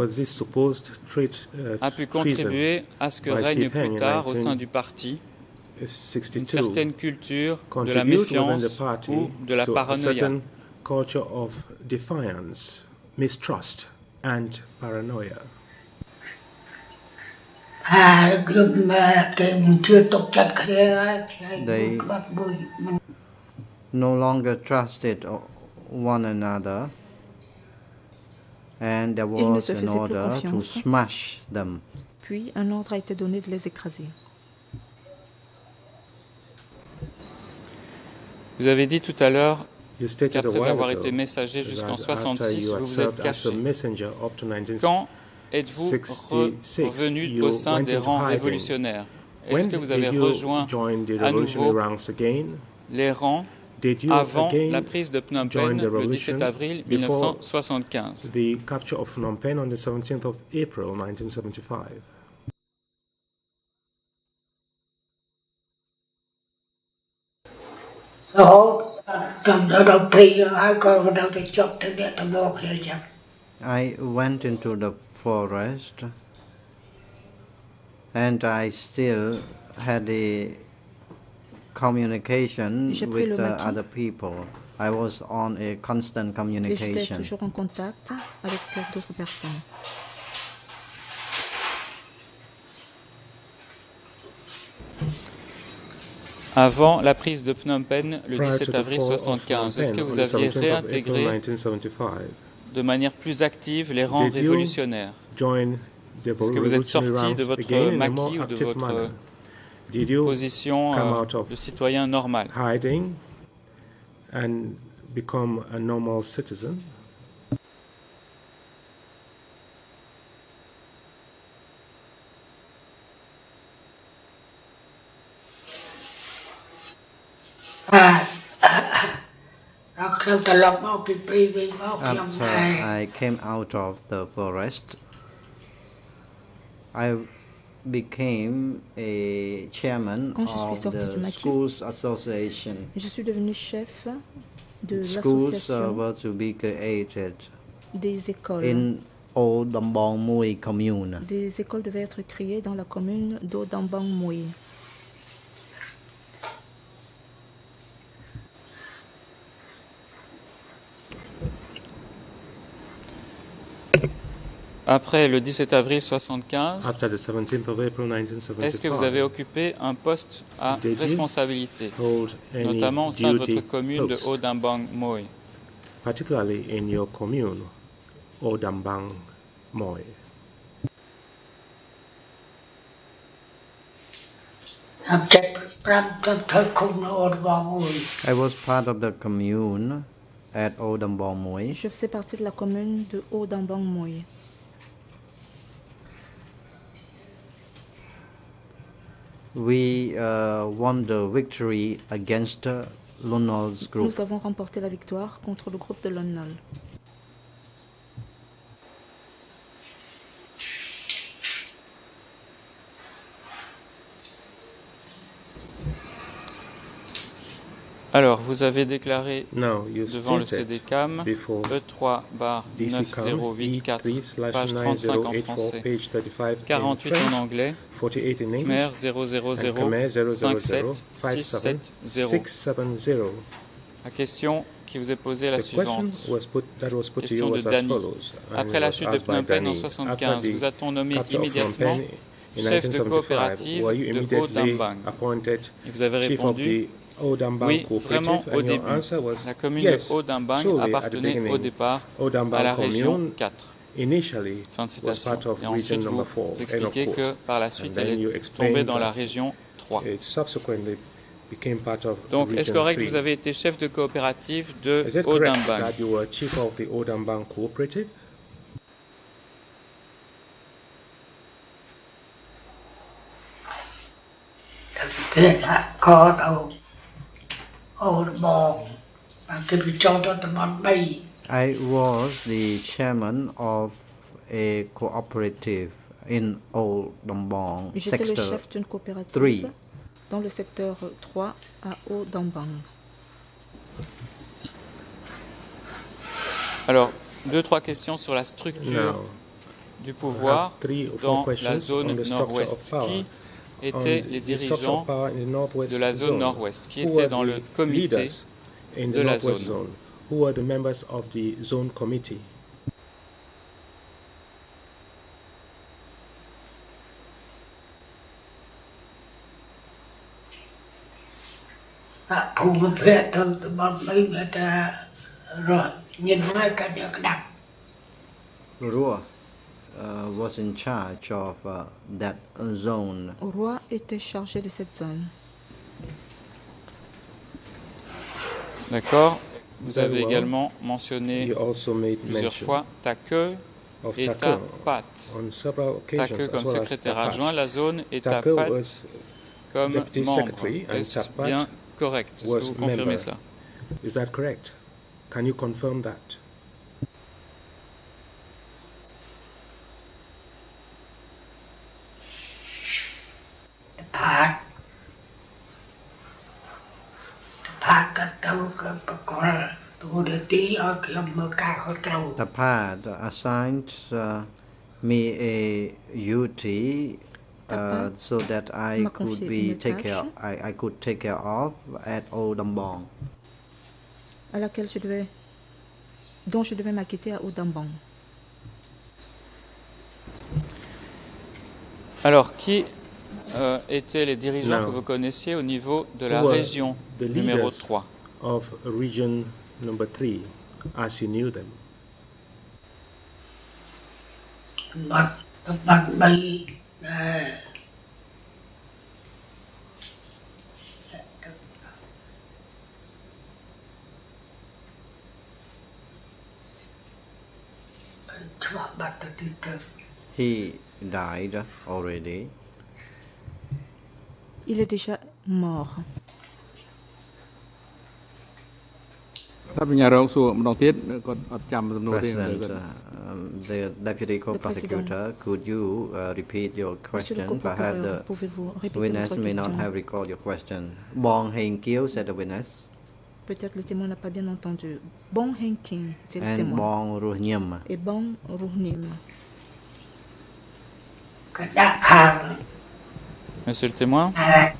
a pu contribuer à ce que règne plus tard au sein du parti une certaine culture de la méfiance ou de la paranoïa? They no longer trusted one another. And there was an order to smash them. Puis un ordre a été donné de les écraser. Vous avez dit tout à l'heure qu'après avoir été messager jusqu'en soixante-six, vous vous êtes caché. Quand êtes-vous revenu au sein des rangs révolutionnaires? Est-ce que vous avez rejoint à nouveau les rangs avant la prise de Phnom Penh le dix-sept avril mille neuf cent soixante-quinze. The capture of Phnom Penh on the seventeenth of April nineteen seventy-five. I went into the forest and I still had a communication with uh, other people. I was on a constant communication. J'étais toujours en contact avec d'autres personnes. Avant la prise de Phnom Penh le dix-sept avril soixante-quinze, est-ce que vous aviez réintégré de manière plus active les rangs révolutionnaires? Est-ce que vous êtes sorti de votre maquis ou de votre position euh, de citoyen normal? Hiding and become a normal citizen. After I came out of the forest, I became a chairman of the schools association. Je suis devenu chef de schools uh, l'association were to be created des écoles. In Ô Dambang Mui commune. Des écoles devaient être créées dans la commune d'Ô Dambang Mui. Après le dix-sept avril soixante-quinze, After the seventeenth of April nineteen seventy-five, est-ce que vous avez occupé un poste à Did you responsabilité, hold any notamment au sein de votre duty commune de post, Ô Dambang Mui? particularly in your commune, Ô Dambang Mui? I was part of the commune at Ô Dambang Mui. Je faisais partie de la commune de Ô Dambang Mui. We uh, won the victory against uh, Lon Nol's group. Nous avons remporté la victoire contre le groupe de Lon Nol. Alors, vous avez déclaré Now, you devant le stated C D C A M before E trois barre D C neuf C A M zéro huit quatre, page trente-cinq en français, page thirty-five quarante-huit in en anglais, forty-eight in English, Khmer zéro zéro and zéro Khmer zéro zéro cinq sept zéro five six seven sept zéro. six seven zero. La question qui vous est posée est la The question suivante. was put, that was put to Question you de was as Dani. follows. and Après it la was chute de asked by Phnom Penh en Dani. soixante-quinze, After vous the a-t-on nommé capture of Phnom immédiatement Penh in chef de nineteen seventy-five, coopérative were you de Ô immediately Dambang? appointed Et vous avez chief of répondu the Ô Dambang oui, Cooperative? vraiment au And your début. answer was La commune yes, de Ô Dambang truly, at the appartenait beginning, au départ Ô Dambang à la région commune quatre. initially Fin de was citation. part of Et region ensuite, number vous four. End of expliquez quote. que par la suite, And then elle you est explained tombée dans that la région trois. It subsequently became part of Donc, est-ce region correct que three. vous avez été chef de coopérative de Is it Ô correct Dambang? that you were chief of the Ô Dambang Cooperative? I was the chairman of a cooperative in Ô Dambang J'étais le sector chef d'une coopérative three. dans le secteur trois à Ô Dambang. Alors, deux, trois questions sur la structure Now, du pouvoir three or four dans questions la on zone the structure nord-ouest. of power. Qui On étaient les the structure dirigeants of power in the northwest de la zone zone. nord-ouest? Qui Who étaient were dans the le comité leaders in de the la northwest zone? zone? Who were the members of the zone committee? Rua uh, was in charge of uh, that uh, zone. Roi était chargé de cette zone. D'accord. Vous Very avez well. également mentionné You also made plusieurs mention fois ta queue of et ta Take patte. on several Ta occasions queue as comme well as secrétaire Tapat. adjoint, la zone et ta Take patte was comme deputy membre. secretary and Est-ce Tapat bien correct? Est-ce que was vous confirmez member. cela? Is that correct? Can you confirm that? Tapat assigned uh, me a duty uh, so that I m'a could confié be une take care tâche. I, I could take care of at Ô Dambang. à laquelle je devais, dont je devais m'acquitter à Ô Dambang. Alors, qui euh, étaient les dirigeants Now, que vous connaissiez au niveau de la who were région the numéro leaders trois? of region number three, as you knew them? He died already. Il est déjà mort. ครับปัญญารองសួរម្ដងទៀតគាត់អត់ចាំសំណួរទេ President, uh, um, the deputy co-prosecutor, could you uh, repeat your Monsieur le question? Perhaps co-procureur, the pouvez-vous répéter witness votre may not question? have recalled your question. Bong Heng Kiew said the witness. Peut-être le témoin n'a pas bien entendu. Bong Henking, c'est le and témoin. Bong Ruhnyam. Et Bong Ruhnyam. Monsieur le témoin.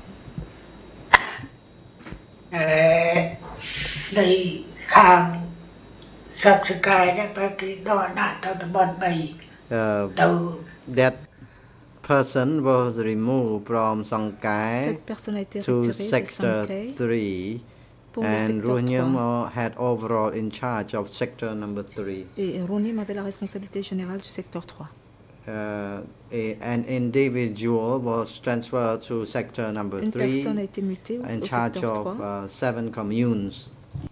Uh, that person was removed from Sangkai to sector three, and Ruhnyam had overall in charge of sector number three. Et Ruhnyam avait la responsabilité générale du secteur trois. Uh, a, an individual was transferred to sector number Une three personne a été mutée in au charge secteur of trois. uh, seven communes.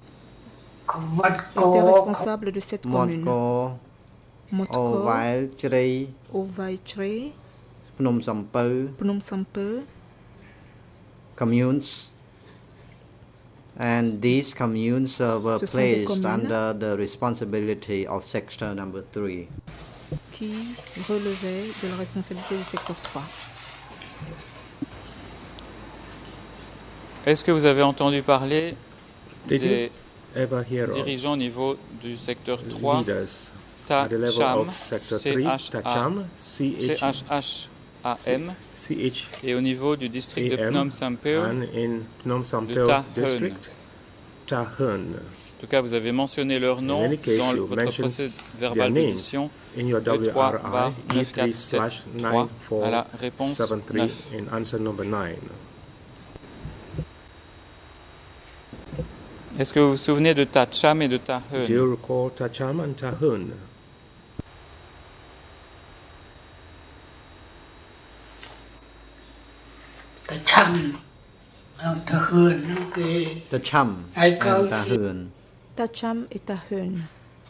Il était responsable de sept communes. Motko, Motko, Ovai Chri, Ovai Chri, Phnom Sampeu, Phnom Sampeu, communes, and these communes uh, were placed under the responsibility of sector number three. Qui relevait de la responsabilité du secteur trois. Est-ce que vous avez entendu parler Did des ever hear dirigeants au niveau du secteur trois, leaders Ta at the level Cham, of sector three, Tacham, C H H A M, C H et au niveau du district de Phnom Sampeu, and in Phnom Sampeu district, Tahun. En tout cas, vous avez mentionné leur nom dans le, votre procès verbal d'édition de trois barre neuf quatre sept trois à la réponse neuf. In answer number nine. Est-ce que vous vous souvenez de Ta Cham et de Ta Hun? Do you recall Ta Cham and Ta Hun? Ta Cham and Ta Hun, okay. The Cham and Ta Hun. Ta Cham et Ta Hun.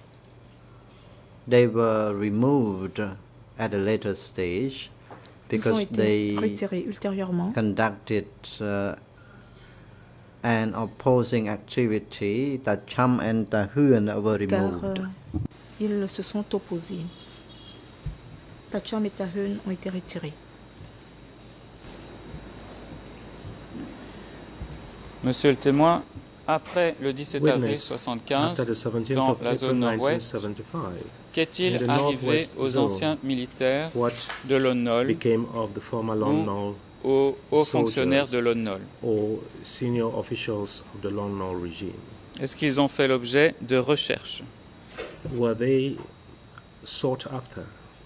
They were removed at a later stage because they conducted uh, an opposing activity. Ta Cham and Ta Hun were removed. Car, euh, ils se sont opposés. Ta Cham et Ta Hun ont été retirés. Monsieur le témoin, après le dix-sept avril soixante-quinze, dans la zone nord-ouest, qu'est-il arrivé aux anciens militaires de Lon Nol ou aux hauts fonctionnaires de Lon Nol? Est-ce qu'ils ont fait l'objet de recherches? Were they sought after?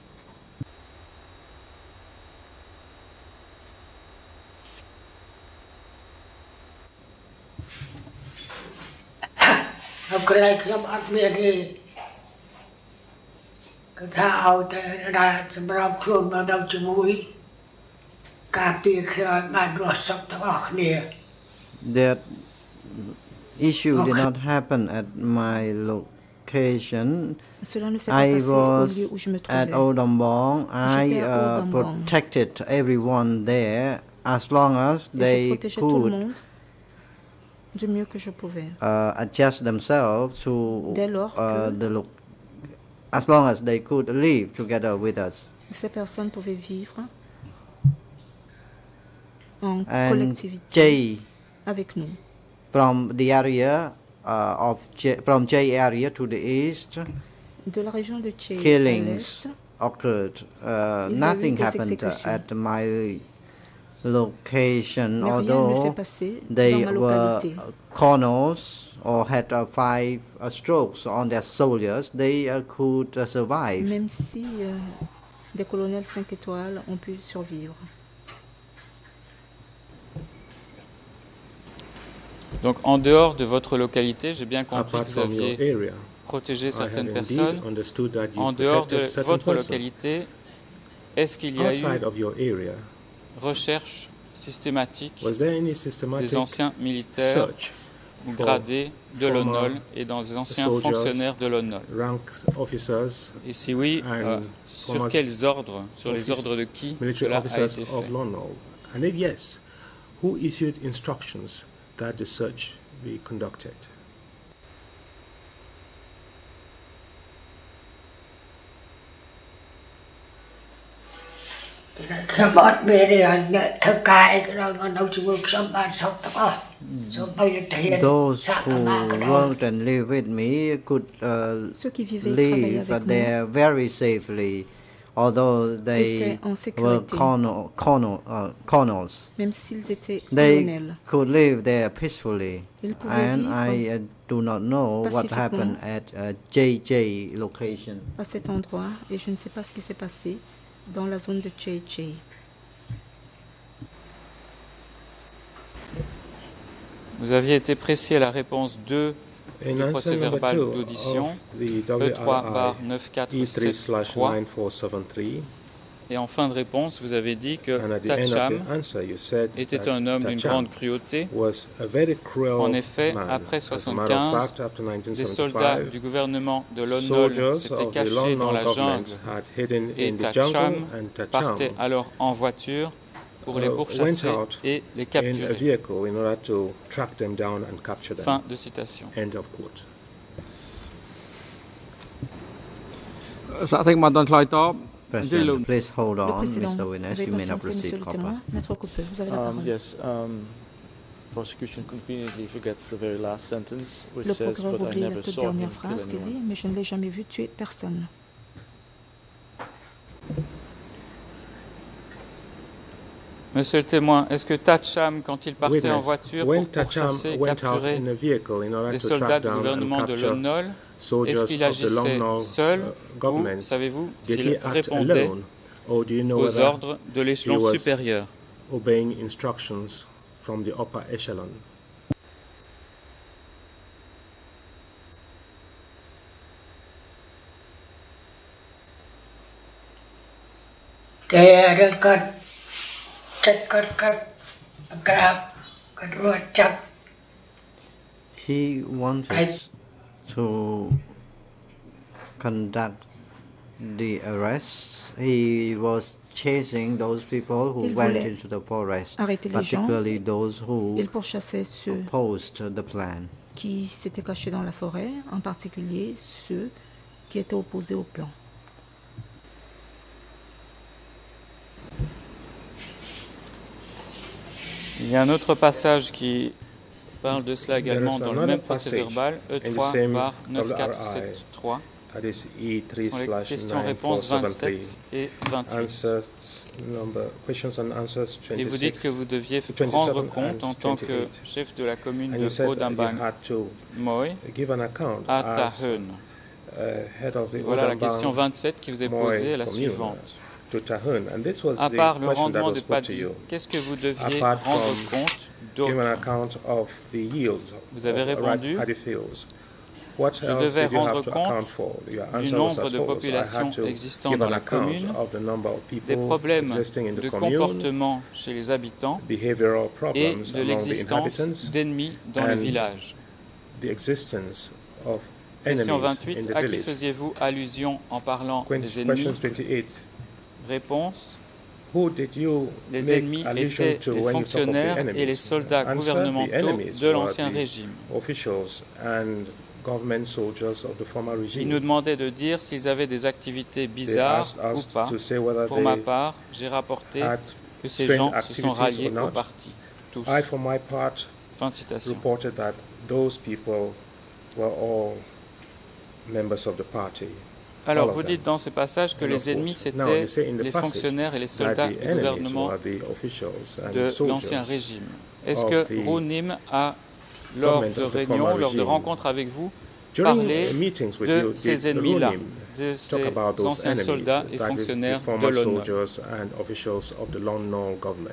That issue did not happen at my location. I was at Odombong. I uh, protected everyone there as long as they could du mieux que je pouvais. Uh, adjust themselves to Dès lors uh, que the look, as long as they could live together with us. Ces personnes pouvaient vivre en And collectivité J, avec nous. from the area uh, of J, from J area to the east, de la région de J killings occurred. Uh, nothing happened at my location, Mais although they were colonels or had uh, five uh, strokes on their soldiers, they uh, could uh, survive. Même si euh, des colonels cinq étoiles ont pu survivre. Donc en dehors de votre localité, j'ai bien compris que vous aviez protégé certaines personnes. En dehors de votre localité, est-ce qu'il y a eu recherche systématique des anciens militaires ou gradés de Lon Nol et des anciens fonctionnaires de Lon Nol? Et si oui, euh, sur quels ordres, sur les ordres de qui cela a été fait? And if yes, who issued instructions that the search be conducted? those who worked and lived with me could uh, live there very safely, although they were colonel, colonel, uh, colonels. They could live there peacefully, and I uh, do not know what happened at uh, J J location. À cet endroit, et je ne sais pas ce qui s'est passé dans la zone de J J. Vous aviez été précis à la réponse deux du procès verbal d'audition, E trois barre neuf quatre sept trois. Et en fin de réponse, vous avez dit que Tacham était un homme d'une grande cruauté. En effet, après soixante-quinze, des soldats du gouvernement de Lon Nol s'étaient cachés dans la jungle et Tacham partait alors en voiture pour les pourchasser et les capturer. Fin de citation. President, please hold on, Mister Witness. You may not proceed, Copper. Um, yes, um, prosecution conveniently forgets the very last sentence, which Le says, procureur "But I oublie la never toute saw dernière him kill phrase qui dit anyone." « Mais je ne l'ai jamais vu tuer personne ». Monsieur le témoin, est-ce que Tacham, quand il partait en voiture pour pourchasser et capturer les soldats du gouvernement de Lon Nol, est-ce qu'il agissait seul ou, savez-vous, s'il répondait aux ordres de l'échelon supérieur? He wanted to conduct the arrest. He was chasing those people who Il went voulait into the forest, arrêter les gens. particularly those who Il pourchassait ceux opposed the plan. qui s'étaient cachés dans la forêt, en particulier ceux qui étaient opposés au plan. Il y a un autre passage qui parle de cela également dans le même procès verbal, E trois barre neuf quatre sept trois. Ce sont les questions-réponses vingt-sept et vingt-huit. Et vous dites que vous deviez prendre compte en tant que chef de la commune de Odambang Moy à Tahun. Voilà la question vingt-sept qui vous est posée, la suivante. À part le rendement de paddy, qu'est-ce que vous deviez rendre compte d'autre? Vous avez répondu: je devais rendre compte du nombre de populations existant dans la commune, des problèmes de comportement chez les habitants et de l'existence d'ennemis dans le village. Question vingt-huit. À qui faisiez-vous allusion en parlant des ennemis? Réponse: les ennemis étaient les fonctionnaires et les soldats gouvernementaux de l'Ancien Régime. Ils nous demandaient de dire s'ils avaient des activités bizarres ou pas. Pour ma part, j'ai rapporté que ces gens se sont ralliés au parti. Tous. Fin de citation. Alors, vous dites dans ce passage que les ennemis, c'était les fonctionnaires et les soldats du gouvernement de l'Ancien Régime. Est-ce que Rounim a, lors de réunions, lors de rencontres avec vous, parlé de ces ennemis-là, de ces anciens soldats et fonctionnaires de l'O N O?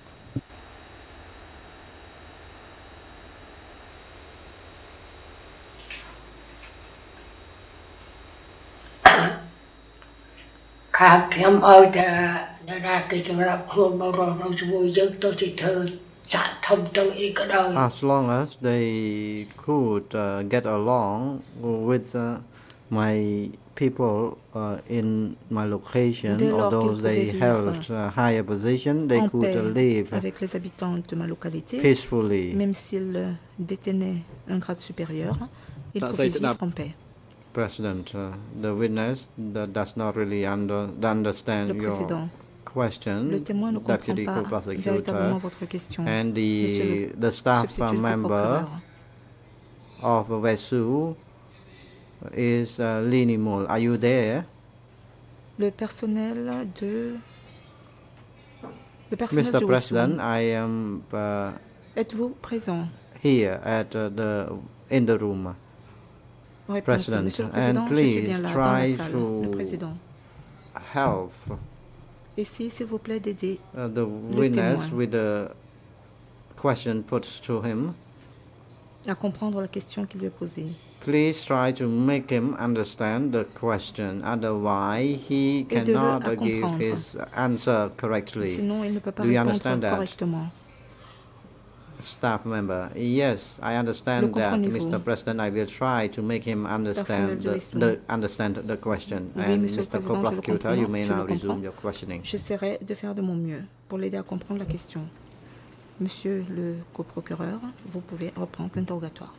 As long as they could uh, get along with uh, my people uh, in my location, or those they held a higher position, they could uh, live avec les habitants de ma localité, peacefully. Même s'ils détenaient un grade supérieur, ils pouvaient vivre en paix. President, uh, the witness that does not really under, understand Le président question, Le témoin ne comprend Deputy pas véritablement Co-Prosecutor, votre question. and the, le the staff substitut member of Vesu is uh, Lini Mol. Are you there? Le personnel de... Le personnel Mister de President, Wesu. I am uh, Êtes-vous présent? here at uh, the in the room. Réponse, President, Monsieur le Président, and je suis please bien là, dans try la salle, le to Président. help Essayez, s'il vous plaît, d'aider uh, the le witness témoin with the question put to him. à comprendre la question qui lui est posée. Please try to make him understand the question. Otherwise, he Aidez-le cannot à uh, give comprendre. his answer correctly. Sinon, il ne peut pas Do you répondre understand that? correctement. Staff member, yes, I Le understand that, comprenez-vous? Mister President. I will try to make him understand Personnel de the, Wesu. the understand the question. Oui, And Monsieur le Mister Président, je le Co-Prosecutor, comprends. you may Je now le comprends. resume your questioning. J'essaierai de faire de mon mieux pour l'aider à comprendre la question. Monsieur le coprocureur, vous pouvez reprendre l'interrogatoire.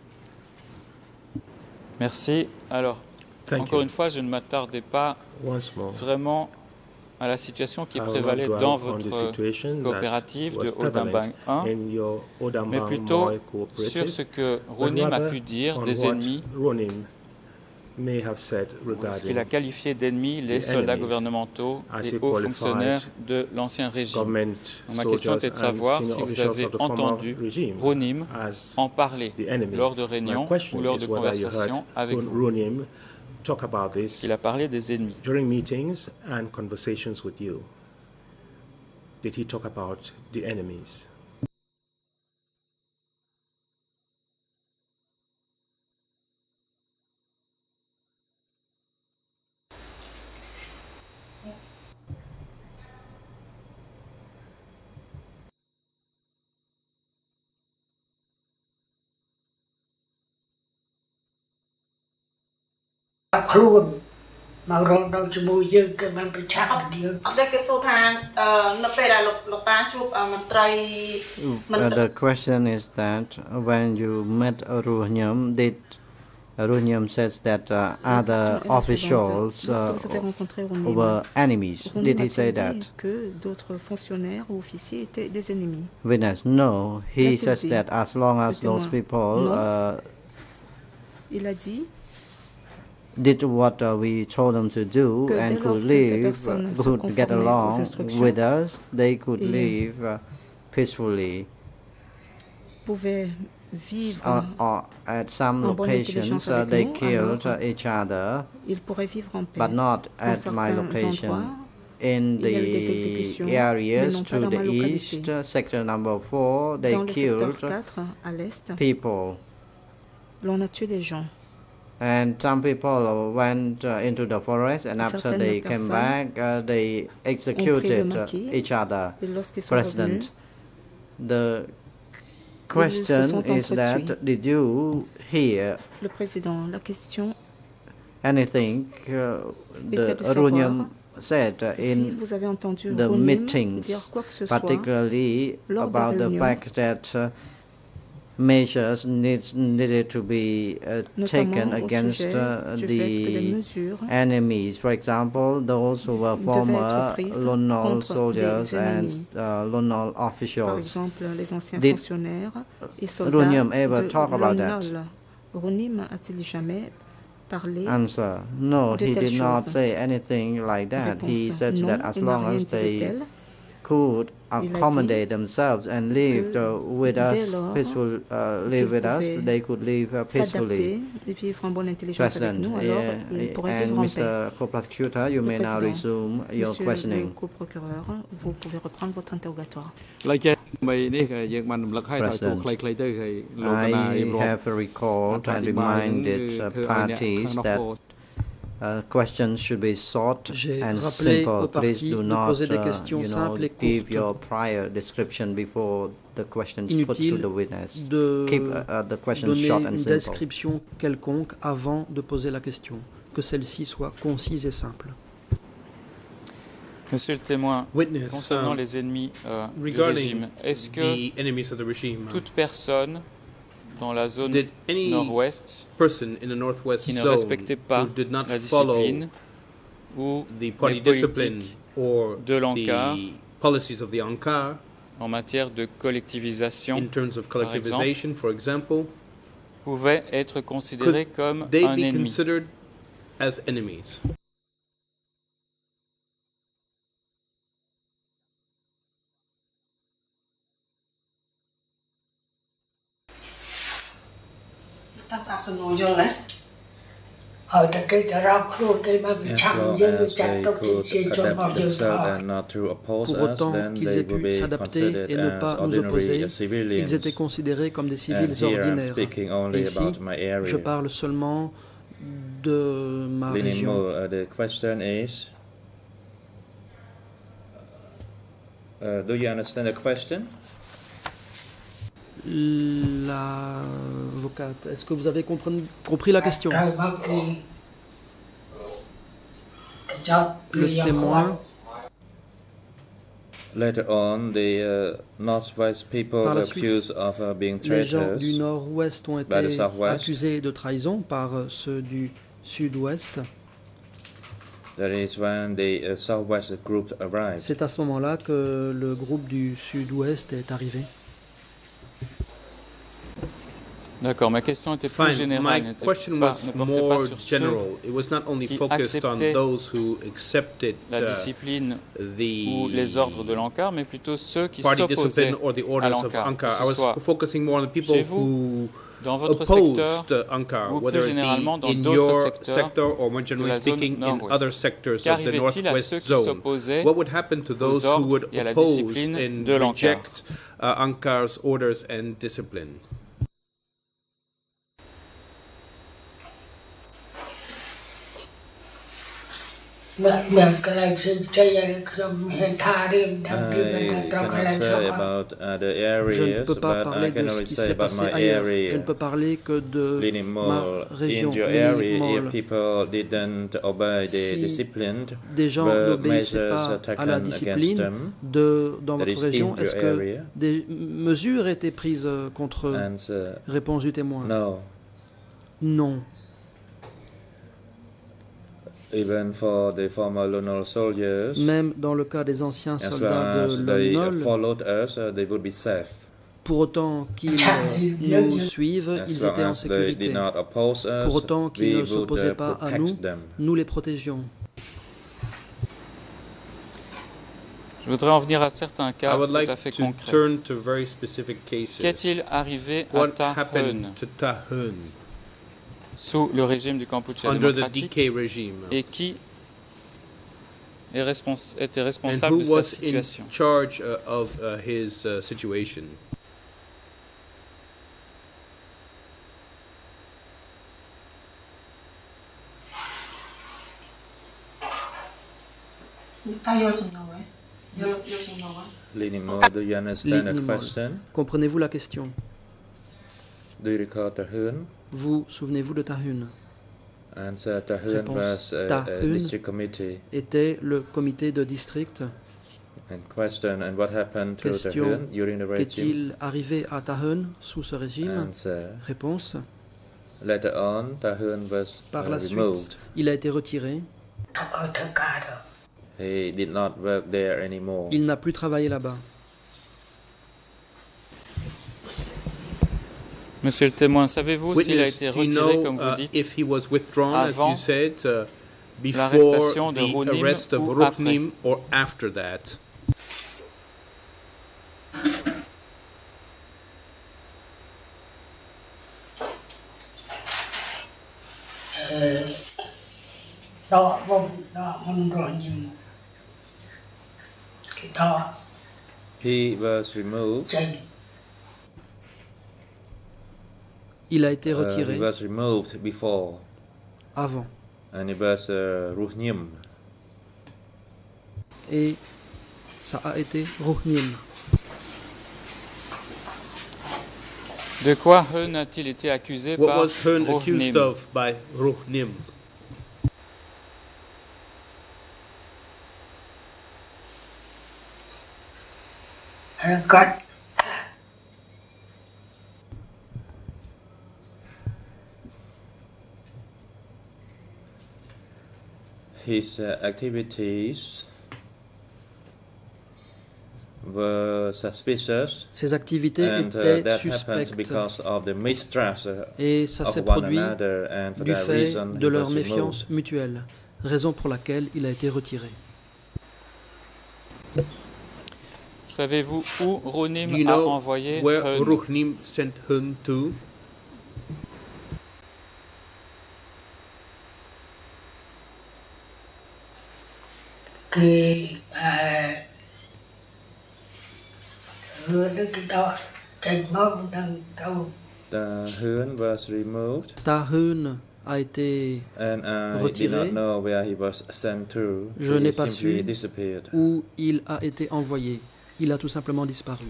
Merci. Alors, Thank encore you. une fois, je ne m'attardais pas Once more, vraiment à la situation qui I will prévalait not dans dwell on the votre situation that coopérative was de prevalent Odambang un, in your mais Odambang plutôt Moi sur cooperative, ce que but Ronim a rather pu dire on des what ennemis, Ronim may have said ce qu'il regarding a qualifié d'ennemis les the soldats enemies gouvernementaux as et he hauts qualified fonctionnaires de l'ancien régime. government Donc, ma question soldiers était de and savoir senior si vous officials avez of the former entendu regime Ronim as en parler the enemy. lors de My réunions question ou lors is de whether you conversations heard avec vous. Ronim talk about this Il a parlé des ennemis. during meetings and conversations with you. Did he talk about the enemies? Luôn mà rồi đâu cho mùi dương cái mà bị chạm dương អត់ទេគេសួរថាអឺនៅពេលដែលលោកលោកតាជួបមន្ត្រី Uh, the question is that when you met Ruhnyam, did Ruhnyam says that uh, other officials uh, were enemies? Did he say that? Que d'autres fonctionnaires ou officiers étaient des ennemis. Witness, no. He says that as long as those people uh, Il a dit did what uh, we told them to do que and dès could lors que ces live, personnes uh, se could get conformaient aux along instructions with us, they could et live uh, peacefully. pouvaient vivre Uh, uh, at some en bonne locations, intelligence uh, avec they nous, killed alors uh, each other, ils pourraient vivre en paix. but not Dans at my certains location. endroits, In il y a eu des the exécutions, mais areas non pas to dans ma the localité. east, uh, sector number four, they Dans le killed secteur quatre, à l'est, people. l'on a tué des gens. And some people went uh, into the forest, and after Certaines they came back, personnes uh, they ont pris le executed uh, maquis, each other. et lorsqu'ils sont President, revenus, the se question sont is that entretués. did you hear Le président, la question anything uh, était the de savoir Runyam said uh, si in vous avez entendu the Ronim meetings, dire quoi que ce soit particularly lors des about the réunions, fact that uh, measures need, needed to be uh, taken notamment au against sujet uh, du fait que des the mesures enemies. For example, those who were devaient être former prises Lunol contre soldiers des and ennemis. uh, Lunol Par officials. exemple, les anciens Did fonctionnaires et soldats Runyam ever de talk about that? Lunol. Ronim a-t-il jamais parlé Answer: No, de he telles did not choses? say anything like that. He Réponse: said non, that as il n'a long rien as dit de they tel. could Il a dit accommodate themselves and lived uh, with dès us, lors peaceful, uh, live qu'ils with us, pouvaient they could live uh, peacefully. s'adapter et vivre en bonne intelligence avec President, nous, alors yeah, ils pourraient and vivre en paix. Mister Co-Prosecutor, you Le may now président, resume your Monsieur le questioning. co-procureur, vous pouvez reprendre votre interrogatoire. President, I I have recalled and reminded uh, parties that uh, questions should be short J'ai and rappelé simple. aux Please parties do de not, poser des uh, questions you know, simples et give courtes. your prior description before the questions put to Inutile the witness. de Keep uh, uh, the questions donner short and une simple. description quelconque avant de poser la question, que celle-ci soit concise et simple. Monsieur le témoin, Witness, concernant um, les ennemis euh, du regarding régime, est-ce que the enemies of the regime, toute personne dans la zone did any nord-ouest person in the northwest qui ne zone respectait pas who did not la follow discipline ou the party les discipline or de l'ANCAR the policies of the ANCAR en matière de collectivisation, in terms of par collectivization, exemple, for example, pouvaient être considérés comme they un be ennemi. considered as enemies? As long as they could adapt themselves and not to oppose Pour us, autant then qu'ils they aient would pu be s'adapter considered et ne as pas nous opposer, ordinary civilians. ils étaient considérés comme des civils And here I'm ordinaires. speaking only Ici, about my area. je parle seulement de ma Leaning région. more, uh, the question is, uh, do you understand the question? L'avocate, est-ce que vous avez compris, compris la question? Le témoin. Later on, the uh, Northwest people Par la were suite, accused of uh, being les gens traitors du nord-ouest ont été by the Southwest. accusés de trahison par euh, ceux du sud-ouest. That is when the uh, Southwest group arrived. C'est à ce moment-là que le groupe du sud-ouest est arrivé. D'accord, ma question était plus Fine. générale, My n'était question pas, was ne portait more pas sur general. ceux It was not only qui focused on acceptaient those who accepted la uh, discipline the ou les ordres de l'ANCAR, mais plutôt ceux qui party s'opposaient discipline or the à orders of l'ANCAR. ANCAR. Que I ce was soit focusing more on the people chez vous, who dans votre opposed secteur, ANCAR, ou whether plus it généralement be dans in d'autres your secteurs sector or more de generally la zone speaking in nord-ouest. other sectors of the Qu'arrivait-il à ceux Northwest qui zone? s'opposaient What would happen to those aux who ordres would et à la oppose discipline and de l'ANCAR? reject uh, ANCAR's orders and discipline? I cannot say about other Je ne areas, peux pas but I parler can de ce only qui say s'est about passé my ailleurs. Je area. ne peux parler que de Leaning ma more région. in your Leaning area, Mall. if people didn't obey the Si discipline, des gens were n'obéissaient measures pas à la taken against discipline them. de, dans That votre is région, in est-ce your que area. des mesures étaient prises euh, contre eux? And, uh, Réponse du témoin. No. Non. Even for the former Lunol soldiers, Même dans le cas des anciens as long soldats as de they Lon Nol, followed us, uh, they would be safe. pour autant qu'ils euh, nous suivent, As ils long étaient en as they sécurité. did not oppose us, Pour autant qu'ils we ne would, s'opposaient uh, pas à protect nous, them. nous les protégions. Je voudrais en venir à certains cas I would tout like à fait to concrets. turn to very specific cases. Qu'est-il arrivé à What Tahun happened to Tahun sous le régime du Kampuchea under the D démocratique K regime? et qui est respons était And responsable who de sa was in situation? charge uh, of uh, his uh, situation? Leaning more, do you understand the Leaning more. question? Comprenez-vous la question? Do you recall Tahun? Vous souvenez-vous de Tahun? Answer, Tahun Réponse. was a, a Tahun district committee. était le comité de district. And question, and what happened to Question, Tahun during the regime? qu'est-il arrivé à Tahun sous ce régime? Answer. Réponse. Later on, Tahun was Par uh, la removed. suite, il a été retiré. He did not work there anymore. Il n'a plus travaillé là-bas. Monsieur le témoin, savez-vous s'il a Witness, été do you retiré, know comme vous uh, dites, if he was withdrawn, as avant you said, uh, before l'arrestation de the Rounim arrest of ou Rounim or after that? đó vùng đó mình rồi nhưng cái đó He was removed. chạy Il a été Uh, he retiré was removed before, avant. and it was uh, Ruhnim. Et ça a été Rouhnim. de quoi Hun a-t-il été accusé What par was Hun accused Rouhnim? of by Rouhnim? cắt his uh, activities were suspicious. Ses activités and, étaient uh, that suspectes. Because of the mistrust, uh, Et ça s'est produit du fait de leur méfiance mutuelle, raison pour laquelle il a été retiré. Savez-vous où Ruhnim Do you a know envoyé where Hun? Ruhnim sent Hun to? Thì à, hứa đến cái đó tranh bóng đang câu. The Hun was removed. Ta Hun a été and I retiré. did not know where he was sent to. Je He n'ai pas simply su disappeared. où il a été envoyé. Il a tout simplement disparu.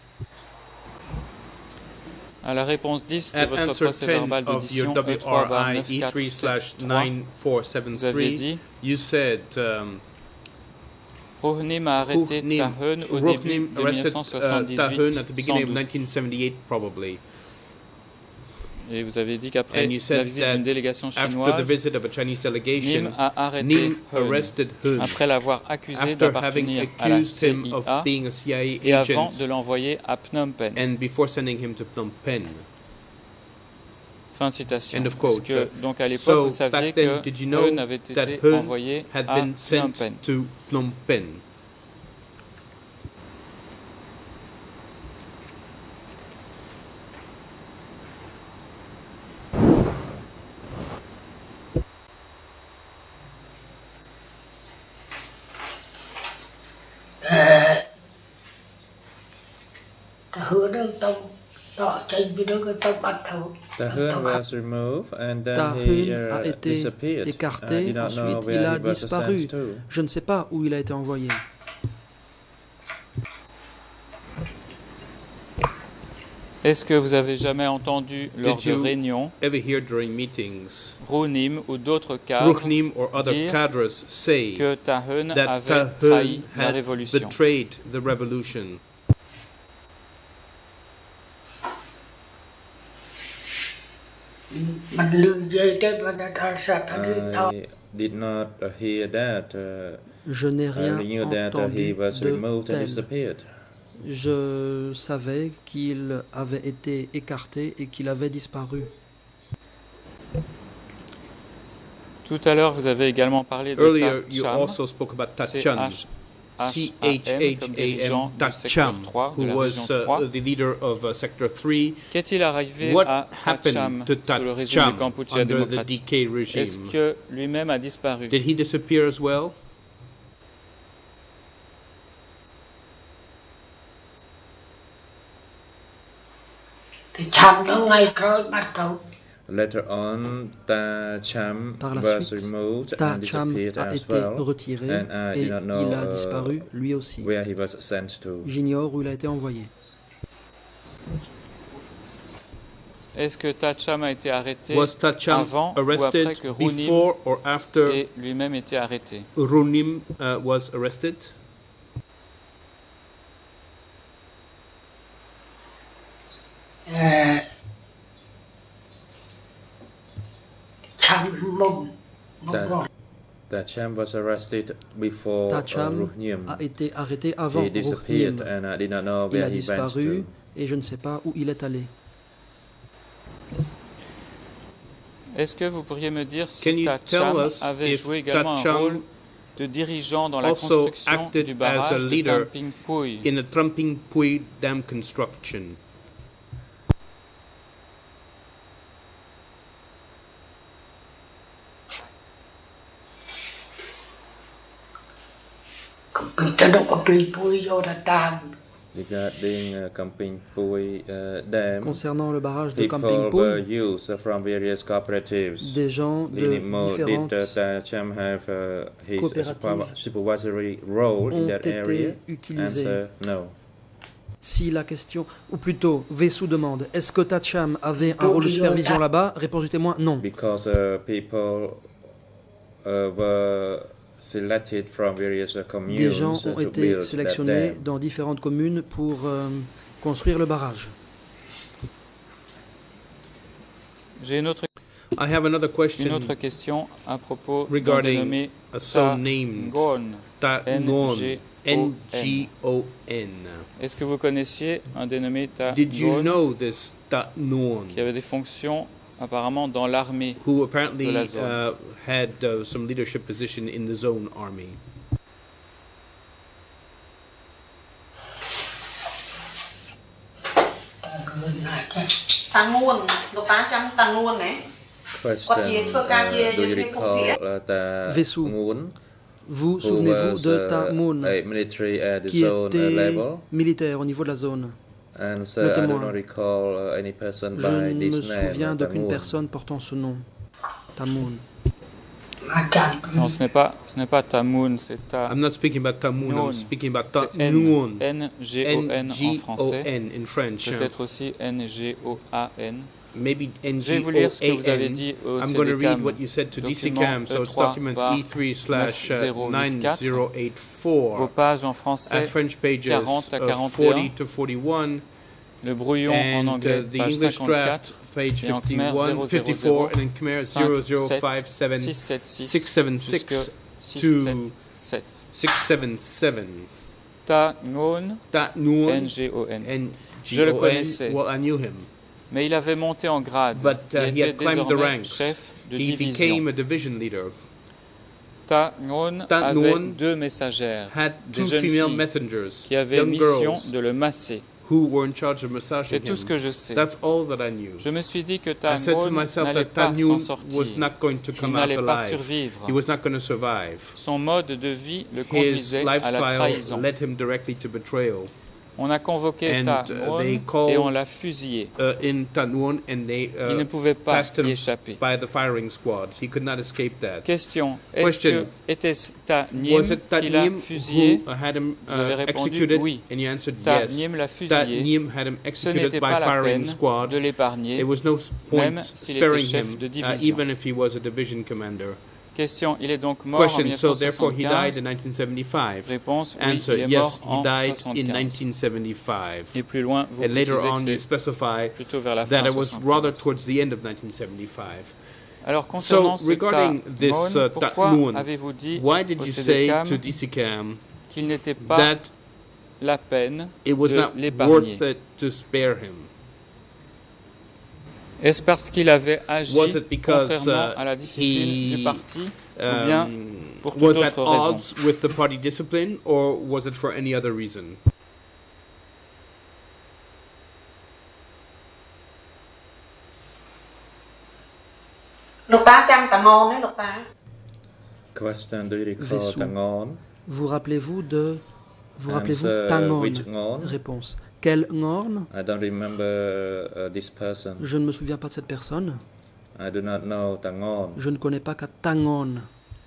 À la réponse dix de At votre answer procès ten verbal of your d'audition W E trois R barre I neuf E quatre three slash sept trois, nine four seven vous avez three, dit you said um, Ruhnim a arrêté Ruhnim- Ta Hun au début Ruhnim de arrested uh, Ta Hun dix-neuf cent soixante-dix-huit, at the sans beginning of doute. nineteen seventy-eight, probably. Et vous avez dit qu'après And you la said visite that d'une délégation after the chinoise, visit of a Chinese delegation, Nim a arrêté Nim Hun, arrested Hun après l'avoir accusé after having d'appartenir à la accused him of C I A being a C I et A avant agent de l'envoyer à Phnom Penh. and before sending him to Phnom Penh. Fin de citation. End of Parce quote. que, donc à l'époque, So, vous saviez back then, que did you know Hun avait that été Hun envoyé had à been Phnom sent Penh. to Phnom Penh? Ta hứa đang tông tỏ tranh với nó cái tông bắt thấu. The Hun was removed and then Ta he Hun a uh, été disappeared. I écarté, did not know ensuite il where a he was disparu. sent to. Je ne sais pas où il a été envoyé. Est-ce que vous avez jamais entendu lors Did de you réunions ever hear during meetings Ruhnim ou d'autres cadres Ruhnim or other dire cadres say que Ta Hun that avait Ta trahi Hun la had révolution? betrayed the revolution? Mình lương dây tới và nó đã sạch ở dưới tàu. I did not uh, hear that. Uh, Je n'ai I rien knew that uh, he entendu was de removed and tel. disappeared. Je savais qu'il avait été écarté et qu'il avait disparu. Tout à l'heure, vous avez également parlé de Earlier, Ta you Cham, also spoke about Ta Cham, C C H H H comme A dirigeant M, du Ta secteur Cham, trois, de who la was région trois. uh, the leader of uh, Sector three. Qu'est-il arrivé What à Ta happened Cham to Ta sous le régime Cham du Kampuchea under the démocratique? D K Est-ce regime? que lui-même a disparu? Did he disappear as well? Thì chăm nó ngay cơ bắt đầu. Later on, Ta Cham Par la was suite, removed Ta and Cham disappeared a as été well. retiré And I et did not know il a uh, disparu lui aussi. where he was sent to. J'ignore où il a été envoyé. Est-ce que Ta Cham a été arrêté Was Ta Cham avant ou après arrested que Ruhnim before or after ait lui-même été arrêté? Ruhnim uh, was arrested? À, chăm mông mông Ta, rồi. Ta Cham was arrested before Ta uh, Cham Ruhnim. a été arrêté avant He disappeared Ruhnim. and I did not know Il where a he went disparu to. et je ne sais pas où il est allé. Est-ce que vous pourriez me dire si Can you Ta tell Cham us avait if joué également Ta un Cham rôle de dirigeant dans la also construction acted du as a barrage de leader Tamping Pui? in the Tramping Pui dam construction? Bị ta đâu có bị bùi vô là tam. Regarding uh, Camping Pui uh, Dam, Concernant le barrage de people Camping were Pui, used from various cooperatives. des gens de Linimo, did uh, différentes Ta Cham have uh, his coopératives supervisory role in ont that été area? utilisés. Answer, no. Si la question, ou plutôt Vessou demande, est-ce que Ta Cham avait un rôle de supervision là-bas? Réponse du témoin, non. Because uh, people uh, were selected from various uh, communes Des gens uh, ont to été build that sélectionnés dam. dans différentes communes pour euh, construire le barrage. J'ai une autre I have another question. Une autre question à propos d'un regarding dénommé a son named Ta Ngon. N G O N. Est-ce que vous connaissiez un dénommé Ta Did you Ngon know this Ta Ngon? Qui avait des fonctions apparemment dans l'armée Who apparently de la zone. uh, had uh, some leadership position in the zone army. Ta Nguồn, lục tá chăm Ta Nguồn này. Question, uh, do you recall uh, Ta Vaisseau. Nguồn? Vous souvenez-vous de Ta Mun, qui était militaire au niveau de la zone? And so Le I témoin. do not recall uh, any person Je by ne me this name, souviens uh, d'aucune Tamun. personne portant ce nom. Ta Mun. Non, ce n'est pas, ce n'est pas Tamun, c'est Ta. I'm not speaking about Tamun, I'm Nguồn. speaking about Ta C'est N, Nguồn. N G O N en français. N in French. Peut-être aussi N G O A N. Maybe N Je vais G vous O lire ce que vous avez A dit N. au I'm going to read C D C A M. what you said to D C C A M. Document So it's E trois document bar E three slash nine neuf zero zéro eight four. Vos pages en français At French pages quarante à uh, quarante et un. forty to forty-one. Le brouillon en And anglais, uh, the page English cinquante-quatre. draft, page Et en Khmer, fifty-one, fifty-four, and in Khmer zero zero five seven six sept six six seven six to six seven seven. Ta Ngon, Ta Nguồn, N G O N. N Je le G O N. connaissais. Well, I knew him. Mais il avait monté en grade. But uh, il he had était climbed the désormais ranks. chef de He division. became a division leader. Ta Ngon Ta avait Nguồn deux messagères, Had des two jeunes female filles, messengers, qui avaient young mission girls, de le masser. who were in charge of massaging C'est tout him. ce que je sais. That's all that I knew. Je me suis dit que Ta I said to Ngon myself n'allait that Ta pas s'en Nguồn sortir. was not going to Il come out n'allait pas alive. survivre. He was not going to survive. Son mode de vie le His conduisait à la lifestyle trahison. led him directly to betrayal. On a convoqué And, Ta uh, Ngon they et called, on l'a fusillé. Uh, in Ta Nguồn, and they uh, Il ne pouvait pas passed him y échapper. by the firing squad. He could not escape that. Question. Est-ce Question. que était-ce Ta Nim Was it Ta qui l'a Nim fusillé? who had him Vous avez uh, répondu executed? oui. And you answered Ta yes. Nim l'a Ta fusillé. Nim had him Ce executed n'était by pas la firing peine squad. de l'épargner, There was no point même s'il était sparing chef him, de uh, division. even if he was a division commander. Question. Il est donc mort en Question. So therefore, he died mille neuf cent soixante-quinze. in nineteen seventy-five. Réponse. Oui, Answer. il est Yes, mort he en died in soixante-quinze. nineteen seventy-five. Et plus loin, vous And later on, you précisez que specify c'est plutôt vers la fin that it was soixante-quinze. rather towards the end of nineteen seventy-five. Alors concernant So ce regarding Ta this Ngon, uh, Ta pourquoi Nguồn, avez-vous dit why did au you C D say C A M to D C C A M qu'il n'était pas that la peine it was de not l'épargner? worth it to spare him? Est-ce parce qu'il avait agi Was it because contrairement uh, à la discipline he du parti ou bien um, pour toute was at autre raison? odds with the party discipline, or was it for any other reason? Lục tá chăm Ta Ngôn đấy, lục tá. Question, do you recall Vaisseau. Ta Nguồn? Vous rappelez-vous de... Vous rappelez-vous Answer, Ta Ngon? which Ngon? Réponse. Quel Ngorn? I don't remember uh, this person. Je ne me souviens pas de cette personne. I do not know Ta Nguồn. Je ne connais pas qu'à Ta Ngon.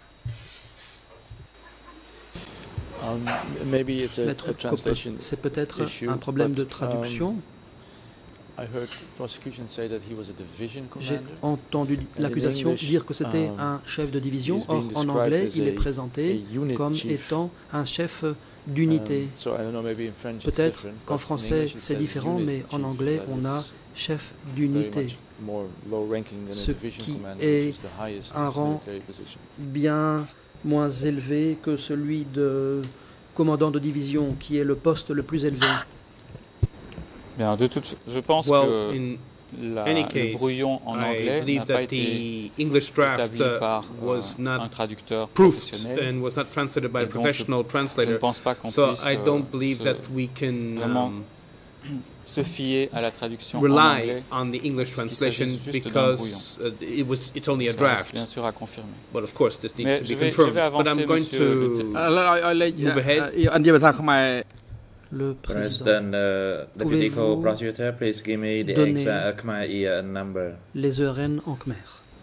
Um, maybe it's a, Maître a Coppe, translation c'est peut-être issue, un problème but, de traduction. Um, I heard prosecution say that he was a division J'ai commander. entendu And in l'accusation English, dire que c'était um, un chef de division. he's Or, being en described anglais, as il a- est présenté a unit comme chief. étant un chef d'unité. Um, so I don't know, maybe in French it's Peut-être different, qu'en but in français English it c'est says différent, unit mais en chief, anglais that on a is chef very d'unité, much more low-ranking than a ce division qui commander, est which is the highest un rang military position. bien moins élevé que celui de commandant de division, qui est le poste le plus élevé. Bien, de toute, je pense Well, que in la, any le case, brouillon en I anglais believe n'a pas that été the English draft établi uh, par was euh, not un traducteur proofed professionnel. and was not translated by Et a donc, je- professional Je ne translator. pense pas qu'on So puisse I euh, don't believe se, that we can vraiment um, se fier à la traduction en rely anglais. on the English parce qu'il s'agit translation juste d'un because uh, it was it's only a Ça reste draft. bien sûr à confirmer. But of course, this needs Mais to je be vais, je confirmed. vais But avancer, I'm going monsieur le to t- move ahead. អញ្ជើញភាសាខ្មែរ Le président, President, uh, Deputy Pouvez-vous Co-Prosecutor, please give me the donner exact uh, Khmer year and number. les E R N en Khmer.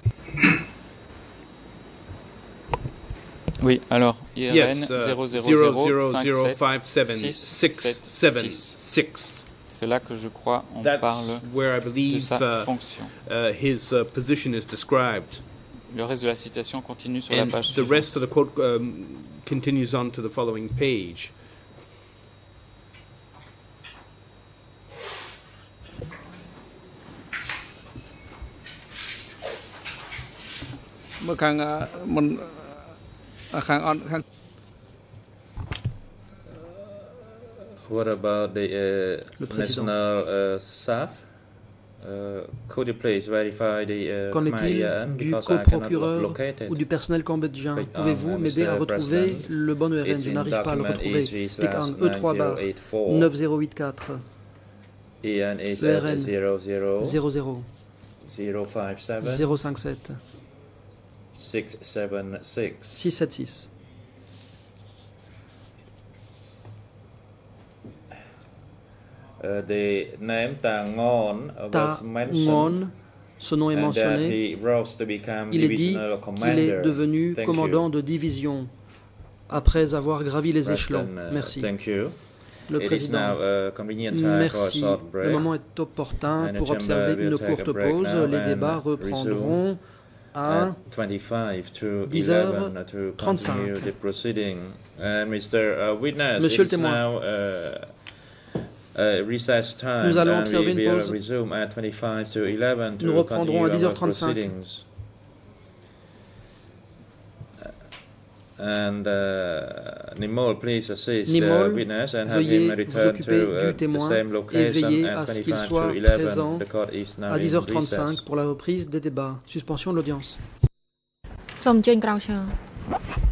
Oui, alors, I R N Yes, uh, zéro zéro zero zéro zero cinq zero sept five seven six six sept seven six. six. C'est là que je crois on That's parle where I de believe sa uh, fonction. uh, his uh, position is described. Le reste de la citation continue sur la And page the suivante. rest of the quote um, continues on to the following page. What about the uh, national uh, staff? Uh, could you please verify the uh, Qu'en est-il du coprocureur ou du personnel cambodgien? Pouvez-vous m'aider à retrouver le bon E R N? Je n'arrive pas à le retrouver. Pékin E trois bar neuf zéro huit quatre. E R N zéro zéro zéro zéro zéro cinq sept zéro cinq sept six sept six six sept six. Uh, the name Tangon was mentioned. Ngon, ce nom est mentionné. Il est dit qu'il est devenu Thank commandant you. de division après avoir gravi les échelons. Uh, Merci. Thank you. Le It président. is now, uh, convenient time Merci. for a short break. Le moment est opportun And the pour chamber observer will une take a courte break pause. now Les and débats reprendront à at twenty-five to dix eleven heures to trente-cinq. continue the proceeding. And Mister Uh, Witness, Monsieur le it's témoin. now uh, uh, recess time. Nous allons and observer we une will pause. resume at twenty-five to eleven to Nous reprendrons à continue dix heures our trente-cinq. proceedings. And uh, Nimol, please assist Nimol, the witness and have veuillez him vous return occuper to uh, du the témoin same et location veillez at à ce qu'il twenty-five soit to eleven. présent The court is now à dix heures in trente-cinq recess. pour la reprise des débats. Suspension de l'audience. សូមអញ្ជើញក្រោកឈរ